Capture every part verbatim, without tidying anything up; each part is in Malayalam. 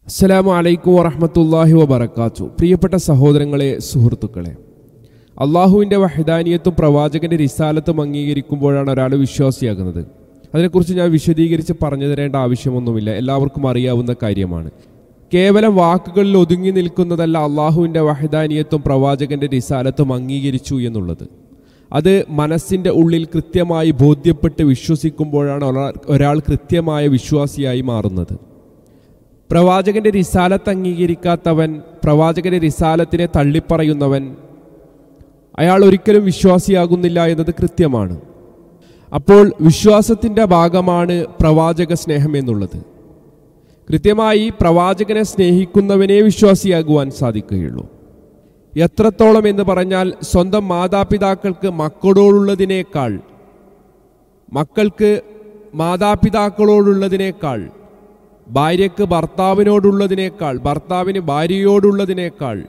അസ്സലാമു അലൈക്കും വറഹ്മത്തുള്ളാഹി വബറകാതുഹു. പ്രിയപ്പെട്ട സഹോദരങ്ങളെ, സുഹൃത്തുക്കളെ, അള്ളാഹുവിൻ്റെ വഹദാനിയത്തും പ്രവാചകൻ്റെ റിസാലത്തും അംഗീകരിക്കുമ്പോഴാണ് ഒരാൾ വിശ്വാസിയാകുന്നത്. അതിനെക്കുറിച്ച് ഞാൻ വിശദീകരിച്ച് പറഞ്ഞു തരേണ്ട ആവശ്യമൊന്നുമില്ല, എല്ലാവർക്കും അറിയാവുന്ന കാര്യമാണ്. കേവലം വാക്കുകളിൽ ഒതുങ്ങി നിൽക്കുന്നതല്ല അള്ളാഹുവിൻ്റെ വഹദാനിയത്തും പ്രവാചകൻ്റെ റിസാലത്തും അംഗീകരിച്ചു എന്നുള്ളത്. അത് മനസ്സിൻ്റെ ഉള്ളിൽ കൃത്യമായി ബോധ്യപ്പെട്ട് വിശ്വസിക്കുമ്പോഴാണ് ഒരാൾ കൃത്യമായ വിശ്വാസിയായി മാറുന്നത്. പ്രവാചകൻ്റെ റിസാലത്ത് അംഗീകരിക്കാത്തവൻ, പ്രവാചകൻ്റെ റിസാലത്തിനെ തള്ളിപ്പറയുന്നവൻ, അയാൾ ഒരിക്കലും വിശ്വാസിയാകുന്നില്ല എന്നത് കൃത്യമാണ്. അപ്പോൾ വിശ്വാസത്തിൻ്റെ ഭാഗമാണ് പ്രവാചക സ്നേഹം എന്നുള്ളത്. കൃത്യമായി പ്രവാചകനെ സ്നേഹിക്കുന്നവനെ വിശ്വാസിയാകുവാൻ സാധിക്കുകയുള്ളൂ. എത്രത്തോളം എന്ന് പറഞ്ഞാൽ, സ്വന്തം മാതാപിതാക്കൾക്ക് മക്കളോടുള്ളതിനേക്കാൾ, മക്കൾക്ക് മാതാപിതാക്കളോടുള്ളതിനേക്കാൾ, ഭാര്യയ്ക്ക് ഭർത്താവിനോടുള്ളതിനേക്കാൾ, ഭർത്താവിന് ഭാര്യയോടുള്ളതിനേക്കാൾ,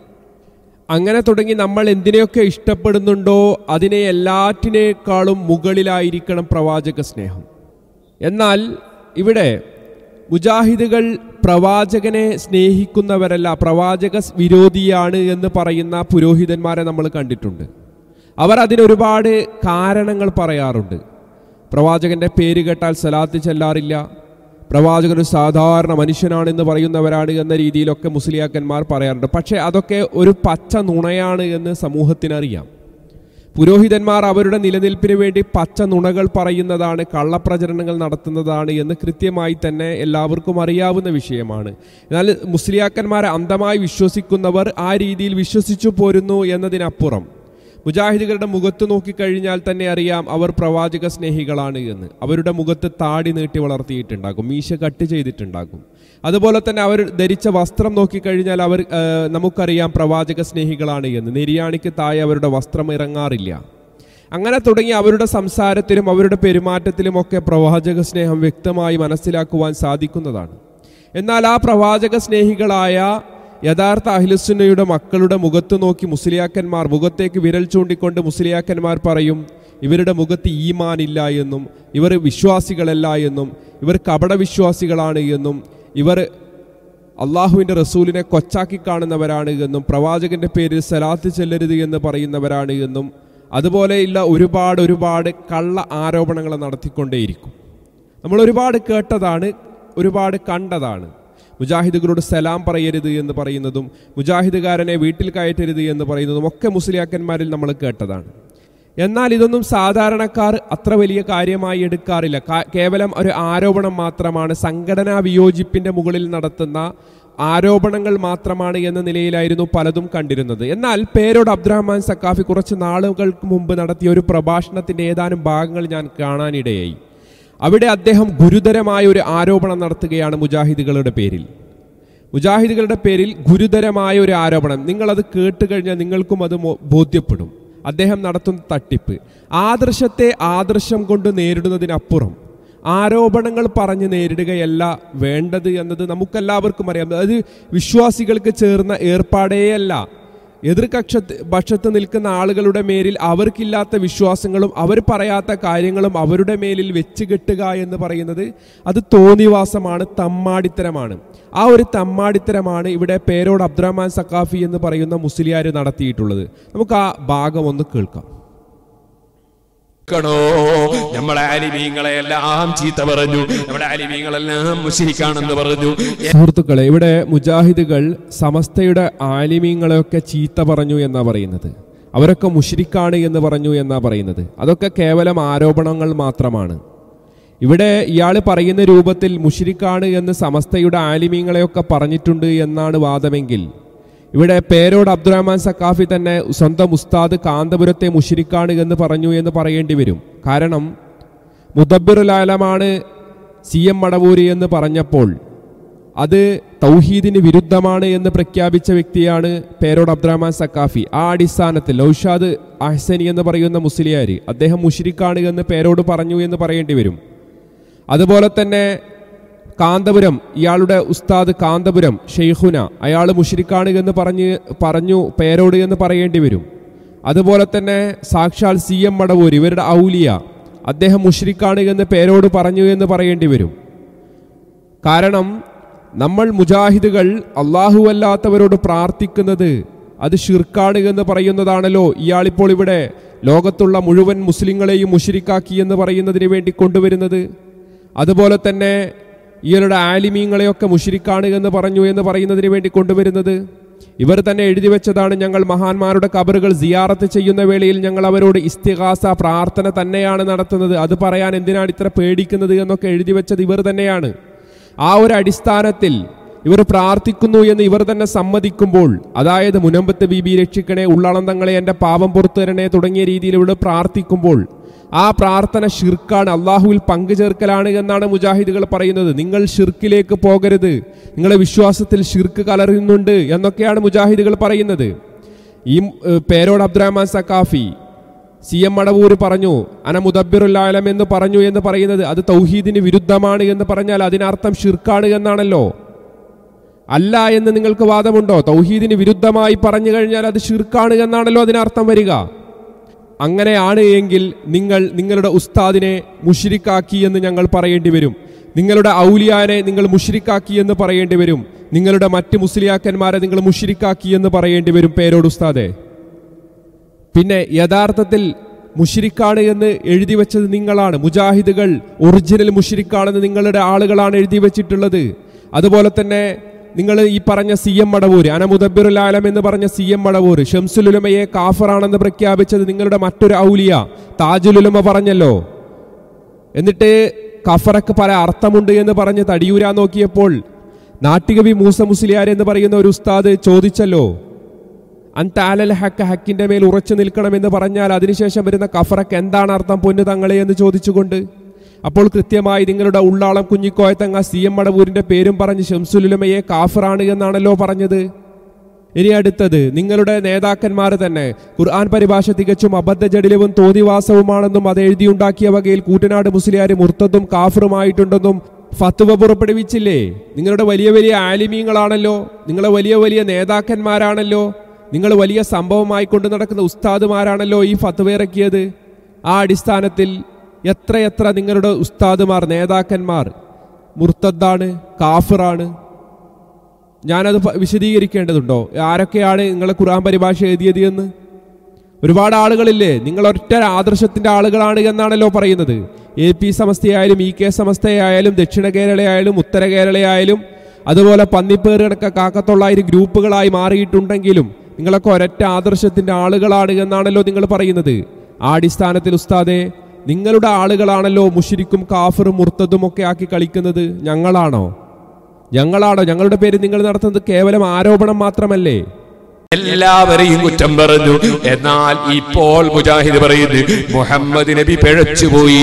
അങ്ങനെ തുടങ്ങി നമ്മൾ എന്തിനെയൊക്കെ ഇഷ്ടപ്പെടുന്നുണ്ടോ അതിനെ എല്ലാറ്റിനേക്കാളും മുകളിലായിരിക്കണം പ്രവാചക സ്നേഹം. എന്നാൽ ഇവിടെ മുജാഹിദുകൾ പ്രവാചകനെ സ്നേഹിക്കുന്നവരല്ല, പ്രവാചക വിരോധിയാണ് എന്ന് പറയുന്ന പുരോഹിതന്മാരെ നമ്മൾ കണ്ടിട്ടുണ്ട്. അവർ അതിനൊരുപാട് കാരണങ്ങൾ പറയാറുണ്ട്. പ്രവാചകൻ്റെ പേര് കേട്ടാൽ സലാത്ത് ചെല്ലാറില്ല, പ്രവാചകൻ ഒരു സാധാരണ മനുഷ്യനാണെന്ന് പറയുന്നവരാണ് എന്ന രീതിയിലൊക്കെ മുസ്ലിയാക്കന്മാർ പറയാറുണ്ട്. പക്ഷേ അതൊക്കെ ഒരു പച്ച നുണയാണ് എന്ന് സമൂഹത്തിനറിയാം. പുരോഹിതന്മാർ അവരുടെ നിലനിൽപ്പിന് വേണ്ടി പച്ച നുണകൾ പറയുന്നതാണ്, കള്ളപ്രചരണങ്ങൾ നടത്തുന്നതാണ് എന്ന് കൃത്യമായി തന്നെ എല്ലാവർക്കും അറിയാവുന്ന വിഷയമാണ്. എന്നാൽ മുസ്ലിയാക്കന്മാരെ അന്ധമായി വിശ്വസിക്കുന്നവർ ആ രീതിയിൽ വിശ്വസിച്ചു പോരുന്നു എന്നതിനപ്പുറം മുജാഹിദുകളുടെ മുഖത്ത് നോക്കിക്കഴിഞ്ഞാൽ തന്നെ അറിയാം അവർ പ്രവാചക സ്നേഹികളാണ് എന്ന്. അവരുടെ മുഖത്ത് താടി നീട്ടി വളർത്തിയിട്ടുണ്ടാകും, മീശ കട്ട് ചെയ്തിട്ടുണ്ടാകും. അതുപോലെ തന്നെ അവർ ധരിച്ച വസ്ത്രം നോക്കിക്കഴിഞ്ഞാൽ അവർ നമുക്കറിയാം പ്രവാചക സ്നേഹികളാണ് എന്ന്. നെരിയാണിക്ക് താഴെ അവരുടെ വസ്ത്രം ഇറങ്ങാറില്ല. അങ്ങനെ തുടങ്ങി അവരുടെ സംസാരത്തിലും അവരുടെ പെരുമാറ്റത്തിലുമൊക്കെ പ്രവാചക സ്നേഹം വ്യക്തമായി മനസ്സിലാക്കുവാൻ സാധിക്കുന്നതാണ്. എന്നാൽ ആ പ്രവാചക സ്നേഹികളായ യഥാർത്ഥ അഹ്ലുസുന്നയുടെ മക്കളുടെ മുഖത്ത് നോക്കി മുസ്ലിയാക്കന്മാർ, മുഖത്തേക്ക് വിരൽ ചൂണ്ടിക്കൊണ്ട് മുസ്ലിയാക്കന്മാർ പറയും ഇവരുടെ മുഖത്ത് ഈമാൻ ഇല്ല എന്നും, ഇവർ വിശ്വാസികളല്ല എന്നും, ഇവർ കപടവിശ്വാസികളാണ് എന്നും, ഇവർ അള്ളാഹുവിൻ്റെ റസൂലിനെ കൊച്ചാക്കി കാണുന്നവരാണ് എന്നും, പ്രവാചകൻ്റെ പേരിൽ സലാത്ത് ചെല്ലരുത് എന്ന് പറയുന്നവരാണ് എന്നും, അതുപോലെയുള്ള ഒരുപാട് ഒരുപാട് കള്ള ആരോപണങ്ങൾ നടത്തിക്കൊണ്ടേയിരിക്കും. നമ്മൾ ഒരുപാട് കേട്ടതാണ്, ഒരുപാട് കണ്ടതാണ്. മുജാഹിദുകളോട് സലാം പറയരുത് എന്ന് പറയുന്നതും മുജാഹിദുകാരനെ വീട്ടിൽ കയറ്റരുത് എന്ന് പറയുന്നതും ഒക്കെ മുസ്ലിയാക്കന്മാരിൽ നമ്മൾ കേട്ടതാണ്. എന്നാൽ ഇതൊന്നും സാധാരണക്കാർ അത്ര വലിയ കാര്യമായി എടുക്കാറില്ല. കേവലം ഒരു ആരോപണം മാത്രമാണ്, സംഘടനാ വിയോജിപ്പിൻ്റെ മുകളിൽ നടത്തുന്ന ആരോപണങ്ങൾ മാത്രമാണ് എന്ന നിലയിലായിരുന്നു പലതും കണ്ടിരുന്നത്. എന്നാൽ പേരോട് അബ്ദുറഹ്മാൻ സഖാഫി കുറച്ച് നാളുകൾക്ക് മുമ്പ് നടത്തിയ ഒരു പ്രഭാഷണത്തിൻ്റെ ഏതാനും ഭാഗങ്ങൾ ഞാൻ കാണാനിടയായി. അവിടെ അദ്ദേഹം ഗുരുതരമായ ഒരു ആരോപണം നടത്തുകയാണ് മുജാഹിദുകളുടെ പേരിൽ. മുജാഹിദുകളുടെ പേരിൽ ഗുരുതരമായ ഒരു ആരോപണം, നിങ്ങളത് കേട്ട് കഴിഞ്ഞാൽ നിങ്ങൾക്കും അത് ബോധ്യപ്പെടും. അദ്ദേഹം നടത്തുന്ന തട്ടിപ്പ് ആദർശത്തെ ആദർശം കൊണ്ട് നേരിടുന്നതിനപ്പുറം ആരോപണങ്ങൾ പറഞ്ഞ് നേരിടുകയല്ല വേണ്ടത് എന്നത് നമുക്കെല്ലാവർക്കും അറിയാം. അത് വിശ്വാസികൾക്ക് ചേർന്ന ഏർപ്പാടേയല്ല. എതിർകക്ഷ പക്ഷത്ത് നിൽക്കുന്ന ആളുകളുടെ മേലിൽ അവർക്കില്ലാത്ത വിശ്വാസങ്ങളും അവർ പറയാത്ത കാര്യങ്ങളും അവരുടെ മേലിൽ വെച്ച് കെട്ടുക എന്ന് പറയുന്നത് അത് തോന്നിവാസമാണ്, തമ്മാടിത്തരമാണ്. ആ ഒരു തമ്മാടിത്തരമാണ് ഇവിടെ പേരോട് അബ്ദുറഹ്മാൻ സഖാഫി എന്ന് പറയുന്ന മുസ്ലിയാർ നടത്തിയിട്ടുള്ളത്. നമുക്ക് ആ ഭാഗം ഒന്ന് കേൾക്കാം. നമ്മളെ അലിമീങ്ങളെല്ലാം ചീത്ത പറഞ്ഞു, നമ്മുടെ അലിമീങ്ങളെല്ലാം മുശ്രിക്കാണെന്ന് പറഞ്ഞു. സുഹൃത്തുക്കളെ, ഇവിടെ മുജാഹിദുകൾ സമസ്തയുടെ ആലിമീങ്ങളെയൊക്കെ ചീത്ത പറഞ്ഞു എന്നാ പറയുന്നത്, അവരൊക്കെ മുശ്രിക്കാണ് എന്ന് പറഞ്ഞു എന്നാ പറയുന്നത്. അതൊക്കെ കേവലം ആരോപണങ്ങൾ മാത്രമാണ്. ഇവിടെ ഇയാൾ പറയുന്ന രൂപത്തിൽ മുശ്രിക്കാണ് എന്ന് സമസ്തയുടെ ആലിമീങ്ങളെയൊക്കെ പറഞ്ഞിട്ടുണ്ട് എന്നാണ് വാദമെങ്കിൽ, ഇവിടെ പേരോട് അബ്ദുറഹ്മാൻ സഖാഫി തന്നെ സ്വന്തം ഉസ്താദ് കാന്തപുരത്തെ മുശ്രിക്കാണ് എന്ന് പറഞ്ഞു എന്ന് പറയേണ്ടി വരും. കാരണം മുദബ്ബിറുൽ ആലമാണ് സി എം മടവൂരി എന്ന് പറഞ്ഞപ്പോൾ അത് തൗഹീദിന് വിരുദ്ധമാണ് എന്ന് പ്രഖ്യാപിച്ച വ്യക്തിയാണ് പേരോട് അബ്ദുറഹ്മാൻ സഖാഫി. ആ അടിസ്ഥാനത്തിൽ നൗഷാദ് അഹ്സനി എന്ന് പറയുന്ന മുസ്ലിയാർ, അദ്ദേഹം മുശ്രിക്കാണ് എന്ന് പേരോട് പറഞ്ഞു എന്ന് പറയേണ്ടി വരും. അതുപോലെ തന്നെ കാന്തപുരം, ഇയാളുടെ ഉസ്താദ് കാന്തപുരം ഷെയ്ഖുന, അയാൾ മുശ്രിക്കാണ് എന്ന് പറഞ്ഞ് പറഞ്ഞു പേരോട് എന്ന് പറയേണ്ടി വരും. അതുപോലെ തന്നെ സാക്ഷാൽ സി എം മടവൂർ, ഇവരുടെ ഔലിയ, അദ്ദേഹം മുശ്രിക്കാണ് എന്ന് പേരോട് പറഞ്ഞു എന്ന് പറയേണ്ടി വരും. കാരണം നമ്മൾ മുജാഹിദുകൾ അള്ളാഹു അല്ലാത്തവരോട് പ്രാർത്ഥിക്കുന്നത് അത് ഷിർക്കാണ് എന്ന് പറയുന്നതാണല്ലോ ഇയാളിപ്പോൾ ഇവിടെ ലോകത്തുള്ള മുഴുവൻ മുസ്ലിങ്ങളെയും മുശ്രിക്കാക്കി എന്ന് പറയുന്നതിന് വേണ്ടി കൊണ്ടുവരുന്നത്. അതുപോലെ തന്നെ ഇയാളുടെ ആലിമീങ്ങളെയൊക്കെ മുശ്രിക്കാണ് എന്ന് പറഞ്ഞു എന്ന് പറയുന്നതിന് വേണ്ടി കൊണ്ടുവരുന്നത്. ഇവർ തന്നെ എഴുതി വെച്ചതാണ്, ഞങ്ങൾ മഹാന്മാരുടെ ഖബറുകൾ സിയാറത്ത് ചെയ്യുന്ന വേളയിൽ ഞങ്ങൾ അവരോട് ഇസ്തിഗാസ പ്രാർത്ഥന തന്നെയാണ് നടത്തുന്നത്. അത് പറയാൻ എന്തിനാണ് ഇത്ര പേടിക്കുന്നത് എന്നൊക്കെ എഴുതി വെച്ചത് ഇവർ തന്നെയാണ്. ആ ഒരു അടിസ്ഥാനത്തിൽ ഇവർ പ്രാർത്ഥിക്കുന്നു എന്ന് ഇവർ തന്നെ സമ്മതിക്കുമ്പോൾ, അതായത് മുനമ്പത്ത് ബീബി രക്ഷിക്കണേ, ഉള്ളളന്തങ്ങളെ എൻ്റെ പാപം പുറത്തു തരണേ തുടങ്ങിയ രീതിയിൽ ഇവിടെ പ്രാർത്ഥിക്കുമ്പോൾ ആ പ്രാർത്ഥന ഷിർക്കാണ്, അള്ളാഹുവിൽ പങ്കുചേർക്കലാണ് എന്നാണ് മുജാഹിദുകൾ പറയുന്നത്. നിങ്ങൾ ഷിർക്കിലേക്ക് പോകരുത്, നിങ്ങളുടെ വിശ്വാസത്തിൽ ഷിർക്ക് കലരുന്നുണ്ട് എന്നൊക്കെയാണ് മുജാഹിദുകൾ പറയുന്നത്. ഈ പേരോട് അബ്ദുറഹ്മാൻ സക്കാഫി സി എം മടവൂർ പറഞ്ഞു അന മുദബ്ബിറുൽ എന്ന് പറഞ്ഞു എന്ന് പറയുന്നത് അത് തൗഹീദിന് വിരുദ്ധമാണ് എന്ന് പറഞ്ഞാൽ അതിനർത്ഥം ഷിർക്കാണ് എന്നാണല്ലോ. അല്ല എന്ന് നിങ്ങൾക്ക് വാദമുണ്ടോ? തൗഹീദിന് വിരുദ്ധമായി പറഞ്ഞു കഴിഞ്ഞാൽ അത് ഷിർക്കാണ് എന്നാണല്ലോ അതിനർത്ഥം വരിക. അങ്ങനെയാണ് എങ്കിൽ നിങ്ങൾ നിങ്ങളുടെ ഉസ്താദിനെ മുശ്രിക്കാക്കി എന്ന് ഞങ്ങൾ പറയേണ്ടി വരും, നിങ്ങളുടെ ഔലിയാനെ നിങ്ങൾ മുശ്രിക്കാക്കി എന്ന് പറയേണ്ടി വരും, നിങ്ങളുടെ മറ്റ് മുസ്ലിയാക്കന്മാരെ നിങ്ങൾ മുശ്രിക്കാക്കി എന്ന് പറയേണ്ടി വരും പേരോട് ഉസ്താദെ. പിന്നെ യഥാർത്ഥത്തിൽ മുശ്രിക്കാണ് എന്ന് എഴുതി വെച്ചത് നിങ്ങളാണ്. മുജാഹിദുകൾ ഒറിജിനൽ മുശ്രിക്കാണെന്ന് നിങ്ങളുടെ ആളുകളാണ് എഴുതി വെച്ചിട്ടുള്ളത്. അതുപോലെ തന്നെ നിങ്ങൾ ഈ പറഞ്ഞ സി എം മടവൂര് അന മുദബ്ബിറുൽ ആലം എന്ന് പറഞ്ഞ സി എം മടവൂര് ഷംസുലുലമയെ കാഫറാണെന്ന് പ്രഖ്യാപിച്ചത് നിങ്ങളുടെ മറ്റൊരു ഔലിയ താജുലുലമ പറഞ്ഞല്ലോ. എന്നിട്ട് കഫറക്ക് പല അർത്ഥമുണ്ട് എന്ന് പറഞ്ഞ് തടിയൂരാൻ നോക്കിയപ്പോൾ നാട്ടികവി മൂസ മുസ്ലിയാർ എന്ന് പറയുന്ന ഒരു ഉസ്താദ് ചോദിച്ചല്ലോ, അൻതാലൽ ഹക്ക്, ഹക്കിന്റെ മേൽ ഉറച്ചു നിൽക്കണമെന്ന് പറഞ്ഞാൽ അതിനുശേഷം വരുന്ന കഫറക്ക് എന്താണ് അർത്ഥം പൊന്നു തങ്ങളെ എന്ന് ചോദിച്ചുകൊണ്ട്. അപ്പോൾ കൃത്യമായി നിങ്ങളുടെ ഉള്ളാളം കുഞ്ഞിക്കോയത്തങ്ങ സി എം മടവൂരിന്റെ പേരും പറഞ്ഞ് ഷംസുലുലമയെ കാഫറാണ് എന്നാണല്ലോ പറഞ്ഞത്. ഇനി അടുത്തത്, നിങ്ങളുടെ നേതാക്കന്മാർ തന്നെ ഖുർആൻ പരിഭാഷ തികച്ചും അബദ്ധജടിലവും തോന്നിവാസവുമാണെന്നും അത് എഴുതിയുണ്ടാക്കിയ വകയിൽ കൂറ്റനാട് മുസ്ലിയാർ മുർത്തദും കാഫറുമായിട്ടുണ്ടെന്നും ഫത്വ പുറപ്പെടുവിച്ചില്ലേ? നിങ്ങളുടെ വലിയ വലിയ ആലിമീങ്ങളാണല്ലോ, നിങ്ങളെ വലിയ വലിയ നേതാക്കന്മാരാണല്ലോ, നിങ്ങൾ വലിയ സംഭവമായി കൊണ്ടു നടക്കുന്ന ഉസ്താദുമാരാണല്ലോ ഈ ഫത്വ ഇറക്കിയത്. ആ അടിസ്ഥാനത്തിൽ എത്രയെത്ര നിങ്ങളുടെ ഉസ്താദുമാർ നേതാക്കന്മാർ മുർത്തദ്ദാണ്, കാഫിറാണ്. ഞാനത് വിശദീകരിക്കേണ്ടതുണ്ടോ? ആരൊക്കെയാണ് നിങ്ങളെ ഖുർആൻ പരിഭാഷ എഴുതിയത് എന്ന്? ഒരുപാട് ആളുകളില്ലേ, നിങ്ങൾ ഒറ്റ ആദർശത്തിന്റെ ആളുകളാണ് എന്നാണല്ലോ പറയുന്നത്. എ പി സമസ്തയായാലും ഇ കെ സമസ്തയായാലും ദക്ഷിണ കേരളയായാലും ഉത്തര കേരളയായാലും അതുപോലെ പന്നിപ്പേറ് കണക്ക കാക്കത്തൊള്ളായിരം ഗ്രൂപ്പുകളായി മാറിയിട്ടുണ്ടെങ്കിലും നിങ്ങളൊക്കെ ഒരൊറ്റ ആദർശത്തിന്റെ ആളുകളാണ് എന്നാണല്ലോ നിങ്ങൾ പറയുന്നത്. ആ അടിസ്ഥാനത്തിൽ ഉസ്താദെ, നിങ്ങളുടെ ആളുകളാണല്ലോ മുശ്രിക്കും കാഫിറും മുർത്തദും ഒക്കെ ആക്കി കളിക്കുന്നത്. ഞങ്ങളാണോ ഞങ്ങളാണോ ഞങ്ങളുടെ പേര് നിങ്ങൾ നടത്തുന്നത് കേവലം ആരോപണം മാത്രമല്ലേ? എല്ലാവരെയും കുറ്റം പറഞ്ഞു. എന്നാൽ ഇപ്പോൾ മുജാഹിദ് പറയുന്നു മുഹമ്മദ് നബി പിഴച്ചുപോയി.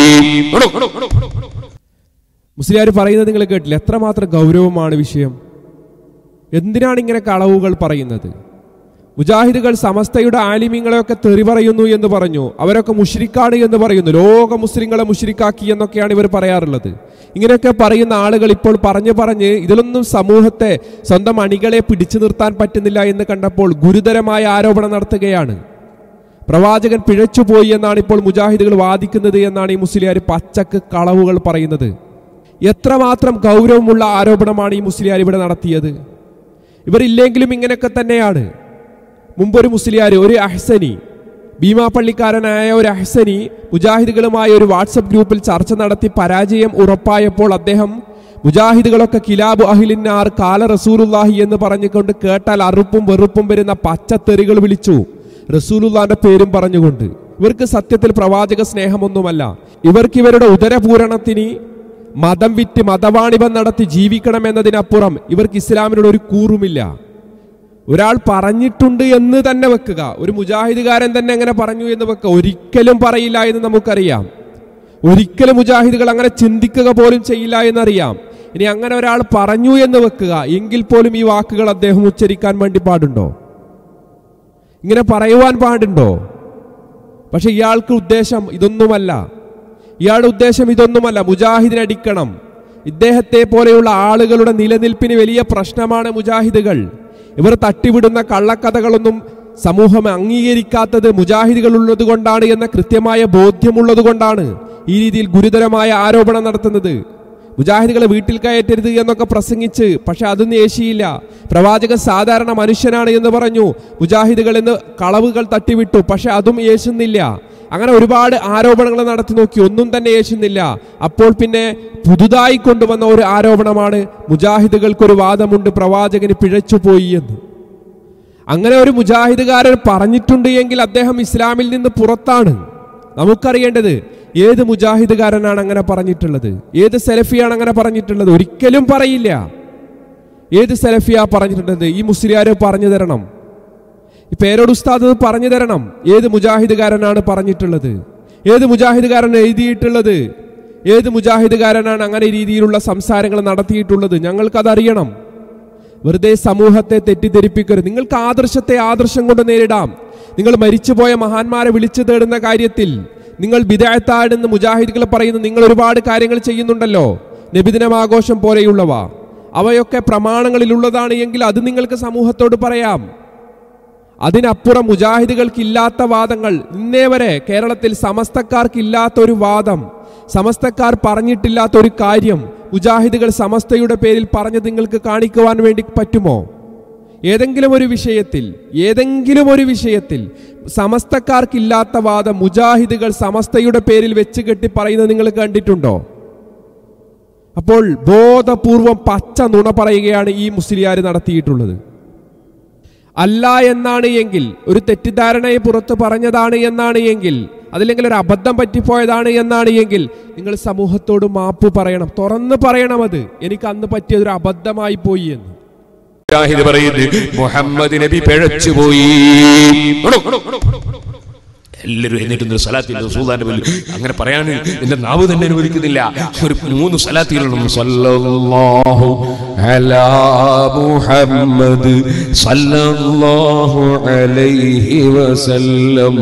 മുസ്ലിയാർ പറയുന്നത് നിങ്ങൾ കേട്ടില്ല? എത്രമാത്രം ഗൗരവമാണ് വിഷയം. എന്തിനാണ് ഇങ്ങനെ കളവുകൾ പറയുന്നത്? മുജാഹിദുകൾ സമസ്തയുടെ ആലിമീങ്ങളെയൊക്കെ തെറി പറയുന്നു എന്ന് പറഞ്ഞു, അവരൊക്കെ മുശ്രിക്കാണ് എന്ന് പറയുന്നു, ലോക മുസ്ലിങ്ങളെ മുശ്രിക്കാക്കി എന്നൊക്കെയാണ് ഇവർ പറയാറുള്ളത്. ഇങ്ങനെയൊക്കെ പറയുന്ന ആളുകൾ ഇപ്പോൾ പറഞ്ഞു പറഞ്ഞ് ഇതിലൊന്നും സമൂഹത്തെ, സ്വന്തം അണികളെ പിടിച്ചു നിർത്താൻ പറ്റുന്നില്ല എന്ന് കണ്ടപ്പോൾ ഗുരുതരമായ ആരോപണം നടത്തുകയാണ്. പ്രവാചകൻ പിഴച്ചുപോയി എന്നാണ് ഇപ്പോൾ മുജാഹിദുകൾ വാദിക്കുന്നത് എന്നാണ് ഈ മുസ്ലിയാർ പച്ചക്ക് കളവുകൾ പറയുന്നത്. എത്രമാത്രം ഗൗരവമുള്ള ആരോപണമാണ് ഈ മുസ്ലിയാർ ഇവിടെ നടത്തിയത്. ഇവരില്ലെങ്കിലും ഇങ്ങനെയൊക്കെ തന്നെയാണ്. മുമ്പൊരു മുസ്ലിയാർ, ഒരു അഹ്സനി, ഭീമാപ്പള്ളിക്കാരനായ ഒരു അഹ്സനി മുജാഹിദുകളുമായ ഒരു വാട്സപ്പ് ഗ്രൂപ്പിൽ ചർച്ച നടത്തി പരാജയം ഉറപ്പായപ്പോൾ അദ്ദേഹം മുജാഹിദുകളൊക്കെ കിലാബു അഹ്ലിന്നാർ കാല റസൂലുള്ളാഹി എന്ന് പറഞ്ഞുകൊണ്ട് കേട്ടാൽ അറുപ്പും വെറുപ്പും വരുന്ന പച്ചത്തെറികൾ വിളിച്ചു, റസൂലുള്ളാന്റെ പേരും പറഞ്ഞുകൊണ്ട്. ഇവർക്ക് സത്യത്തിൽ പ്രവാചക സ്നേഹമൊന്നുമല്ല, ഇവർക്ക് ഇവരുടെ ഉദരപൂരണത്തിന് മതം വിറ്റ് മതവാണിഭം നടത്തി ജീവിക്കണം എന്നതിനപ്പുറം ഇവർക്ക് ഇസ്ലാമിനോട് ഒരു കൂറുമില്ല. ഒരാൾ പറഞ്ഞിട്ടുണ്ട് എന്ന് തന്നെ വെക്കുക, ഒരു മുജാഹിദുകാരൻ തന്നെ എങ്ങനെ പറഞ്ഞു എന്ന് വെക്കുക, ഒരിക്കലും പറയില്ല എന്ന് നമുക്കറിയാം. ഒരിക്കലും മുജാഹിദുകൾ അങ്ങനെ ചിന്തിക്കുക പോലും ചെയ്യില്ല എന്നറിയാം. ഇനി അങ്ങനെ ഒരാൾ പറഞ്ഞു എന്ന് വെക്കുക, എങ്കിൽ പോലും ഈ വാക്കുകൾ അദ്ദേഹം ഉച്ചരിക്കാൻ വേണ്ടി പാടുണ്ടോ? ഇങ്ങനെ പറയുവാൻ പാടുണ്ടോ? പക്ഷെ ഇയാൾക്ക് ഉദ്ദേശം ഇതൊന്നുമല്ല. ഇയാളുടെ ഉദ്ദേശം ഇതൊന്നുമല്ല, മുജാഹിദിനടിക്കണം. ഇദ്ദേഹത്തെ പോലെയുള്ള ആളുകളുടെ നിലനിൽപ്പിന് വലിയ പ്രശ്നമാണ് മുജാഹിദുകൾ. ഇവർ തട്ടിവിടുന്ന കള്ളക്കഥകളൊന്നും സമൂഹം അംഗീകരിക്കാത്തത് മുജാഹിദുകൾ ഉള്ളത് കൊണ്ടാണ് എന്ന കൃത്യമായ ബോധ്യമുള്ളത് കൊണ്ടാണ് ഈ രീതിയിൽ ഗുരുതരമായ ആരോപണം നടത്തുന്നത്. മുജാഹിദുകളെ വീട്ടിൽ കയറ്റരുത് എന്നൊക്കെ പ്രസംഗിച്ച്, പക്ഷെ അതൊന്നും ഏശിയില്ല. പ്രവാചകൻ സാധാരണ മനുഷ്യനാണ് എന്ന് പറഞ്ഞു. മുജാഹിദുകൾ എന്ന് കളവുകൾ തട്ടിവിട്ടു, പക്ഷെ അതും ഏശുന്നില്ല. അങ്ങനെ ഒരുപാട് ആരോപണങ്ങൾ നടത്തി നോക്കി, ഒന്നും തന്നെ ഏശുന്നില്ല. അപ്പോൾ പിന്നെ പുതുതായി കൊണ്ടുവന്ന ഒരു ആരോപണമാണ് മുജാഹിദുകൾക്കൊരു വാദമുണ്ട്, പ്രവാചകന് പിഴച്ചുപോയി എന്ന്. അങ്ങനെ ഒരു മുജാഹിദുകാരൻ പറഞ്ഞിട്ടുണ്ട് എങ്കിൽ അദ്ദേഹം ഇസ്ലാമിൽ നിന്ന് പുറത്താണ്. നമുക്കറിയേണ്ടത് ഏത് മുജാഹിദുകാരനാണ് അങ്ങനെ പറഞ്ഞിട്ടുള്ളത്, ഏത് സലഫിയാണ് അങ്ങനെ പറഞ്ഞിട്ടുള്ളത്? ഒരിക്കലും പറയില്ല. ഏത് സലഫിയാ പറഞ്ഞിട്ടുള്ളത്? ഈ മുസ്ലിയാര് പറഞ്ഞു തരണം. ഈ പേരോട് ഉസ്താദ് പറഞ്ഞു തരണം. ഏത് മുജാഹിദുകാരനാണ് പറഞ്ഞിട്ടുള്ളത്? ഏത് മുജാഹിദുകാരൻ എഴുതിയിട്ടുള്ളത്? ഏത് മുജാഹിദുകാരനാണ് അങ്ങനെ രീതിയിലുള്ള സംസാരങ്ങൾ നടത്തിയിട്ടുള്ളത്? ഞങ്ങൾക്കതറിയണം. വെറുതെ സമൂഹത്തെ തെറ്റിദ്ധരിപ്പിക്കരുത്. നിങ്ങൾക്ക് ആദർശത്തെ ആദർശം കൊണ്ട് നേരിടാം. നിങ്ങൾ മരിച്ചുപോയ മഹാന്മാരെ വിളിച്ചു തേടുന്ന കാര്യത്തിൽ നിങ്ങൾ ബിദഅത്താണെന്ന് മുജാഹിദുകൾ പറയുന്ന നിങ്ങൾ ഒരുപാട് കാര്യങ്ങൾ ചെയ്യുന്നുണ്ടല്ലോ, നബിദിനമാഘോഷം പോലെയുള്ളവ. അവയൊക്കെ പ്രമാണങ്ങളിലുള്ളതാണ് എങ്കിൽ അത് നിങ്ങൾക്ക് സമൂഹത്തോട് പറയാം. അതിനപ്പുറം മുജാഹിദുകൾക്കില്ലാത്ത വാദങ്ങൾ ഇന്നേ വരെ കേരളത്തിൽ സമസ്തക്കാർക്കില്ലാത്ത ഒരു വാദം, സമസ്തക്കാർ പറഞ്ഞിട്ടില്ലാത്ത ഒരു കാര്യം മുജാഹിദുകൾ സമസ്തയുടെ പേരിൽ പറഞ്ഞ് നിങ്ങൾക്ക് കാണിക്കുവാൻ വേണ്ടി പറ്റുമോ? ഏതെങ്കിലും ഒരു വിഷയത്തിൽ ഏതെങ്കിലും ഒരു വിഷയത്തിൽ സമസ്തക്കാർക്കില്ലാത്ത വാദം മുജാഹിദുകൾ സമസ്തയുടെ പേരിൽ വെച്ച് കെട്ടി പറയുന്നത് നിങ്ങൾ കണ്ടിട്ടുണ്ടോ? അപ്പോൾ ബോധപൂർവം പച്ച നുണ പറയുകയാണ് ഈ മുസ്ലിയാർ നടത്തിയിട്ടുള്ളത്. അല്ല എന്നാണ് എങ്കിൽ, ഒരു തെറ്റിദ്ധാരണയെ പുറത്ത് പറഞ്ഞതാണ് എന്നാണ് എങ്കിൽ, അതില്ലെങ്കിൽ ഒരു അബദ്ധം പറ്റിപ്പോയതാണ് എന്നാണ് എങ്കിൽ നിങ്ങൾ സമൂഹത്തോട് മാപ്പ് പറയണം, തുറന്ന് പറയണം. അത് എനിക്ക് അന്ന് പറ്റിയതൊരു അബദ്ധമായി പോയി എന്ന്. മുജാഹിദ് പറയുന്നത് മുഹമ്മദ് നബി പിഴച്ചുപോയി. എല്ലാവരും എന്നിട്ട് സലാത്തിൽ റസൂലുള്ളാഹിന്റെ പേരിൽ അങ്ങനെ പറയാൻ എന്റെ നാവ് തന്നെ അനുവദിക്കുന്നില്ല. ഒരു മൂന്ന് സലാത്തിലും സല്ലല്ലാഹു അലാ മുഹമ്മദ് സല്ലല്ലാഹു അലൈഹി വസല്ലം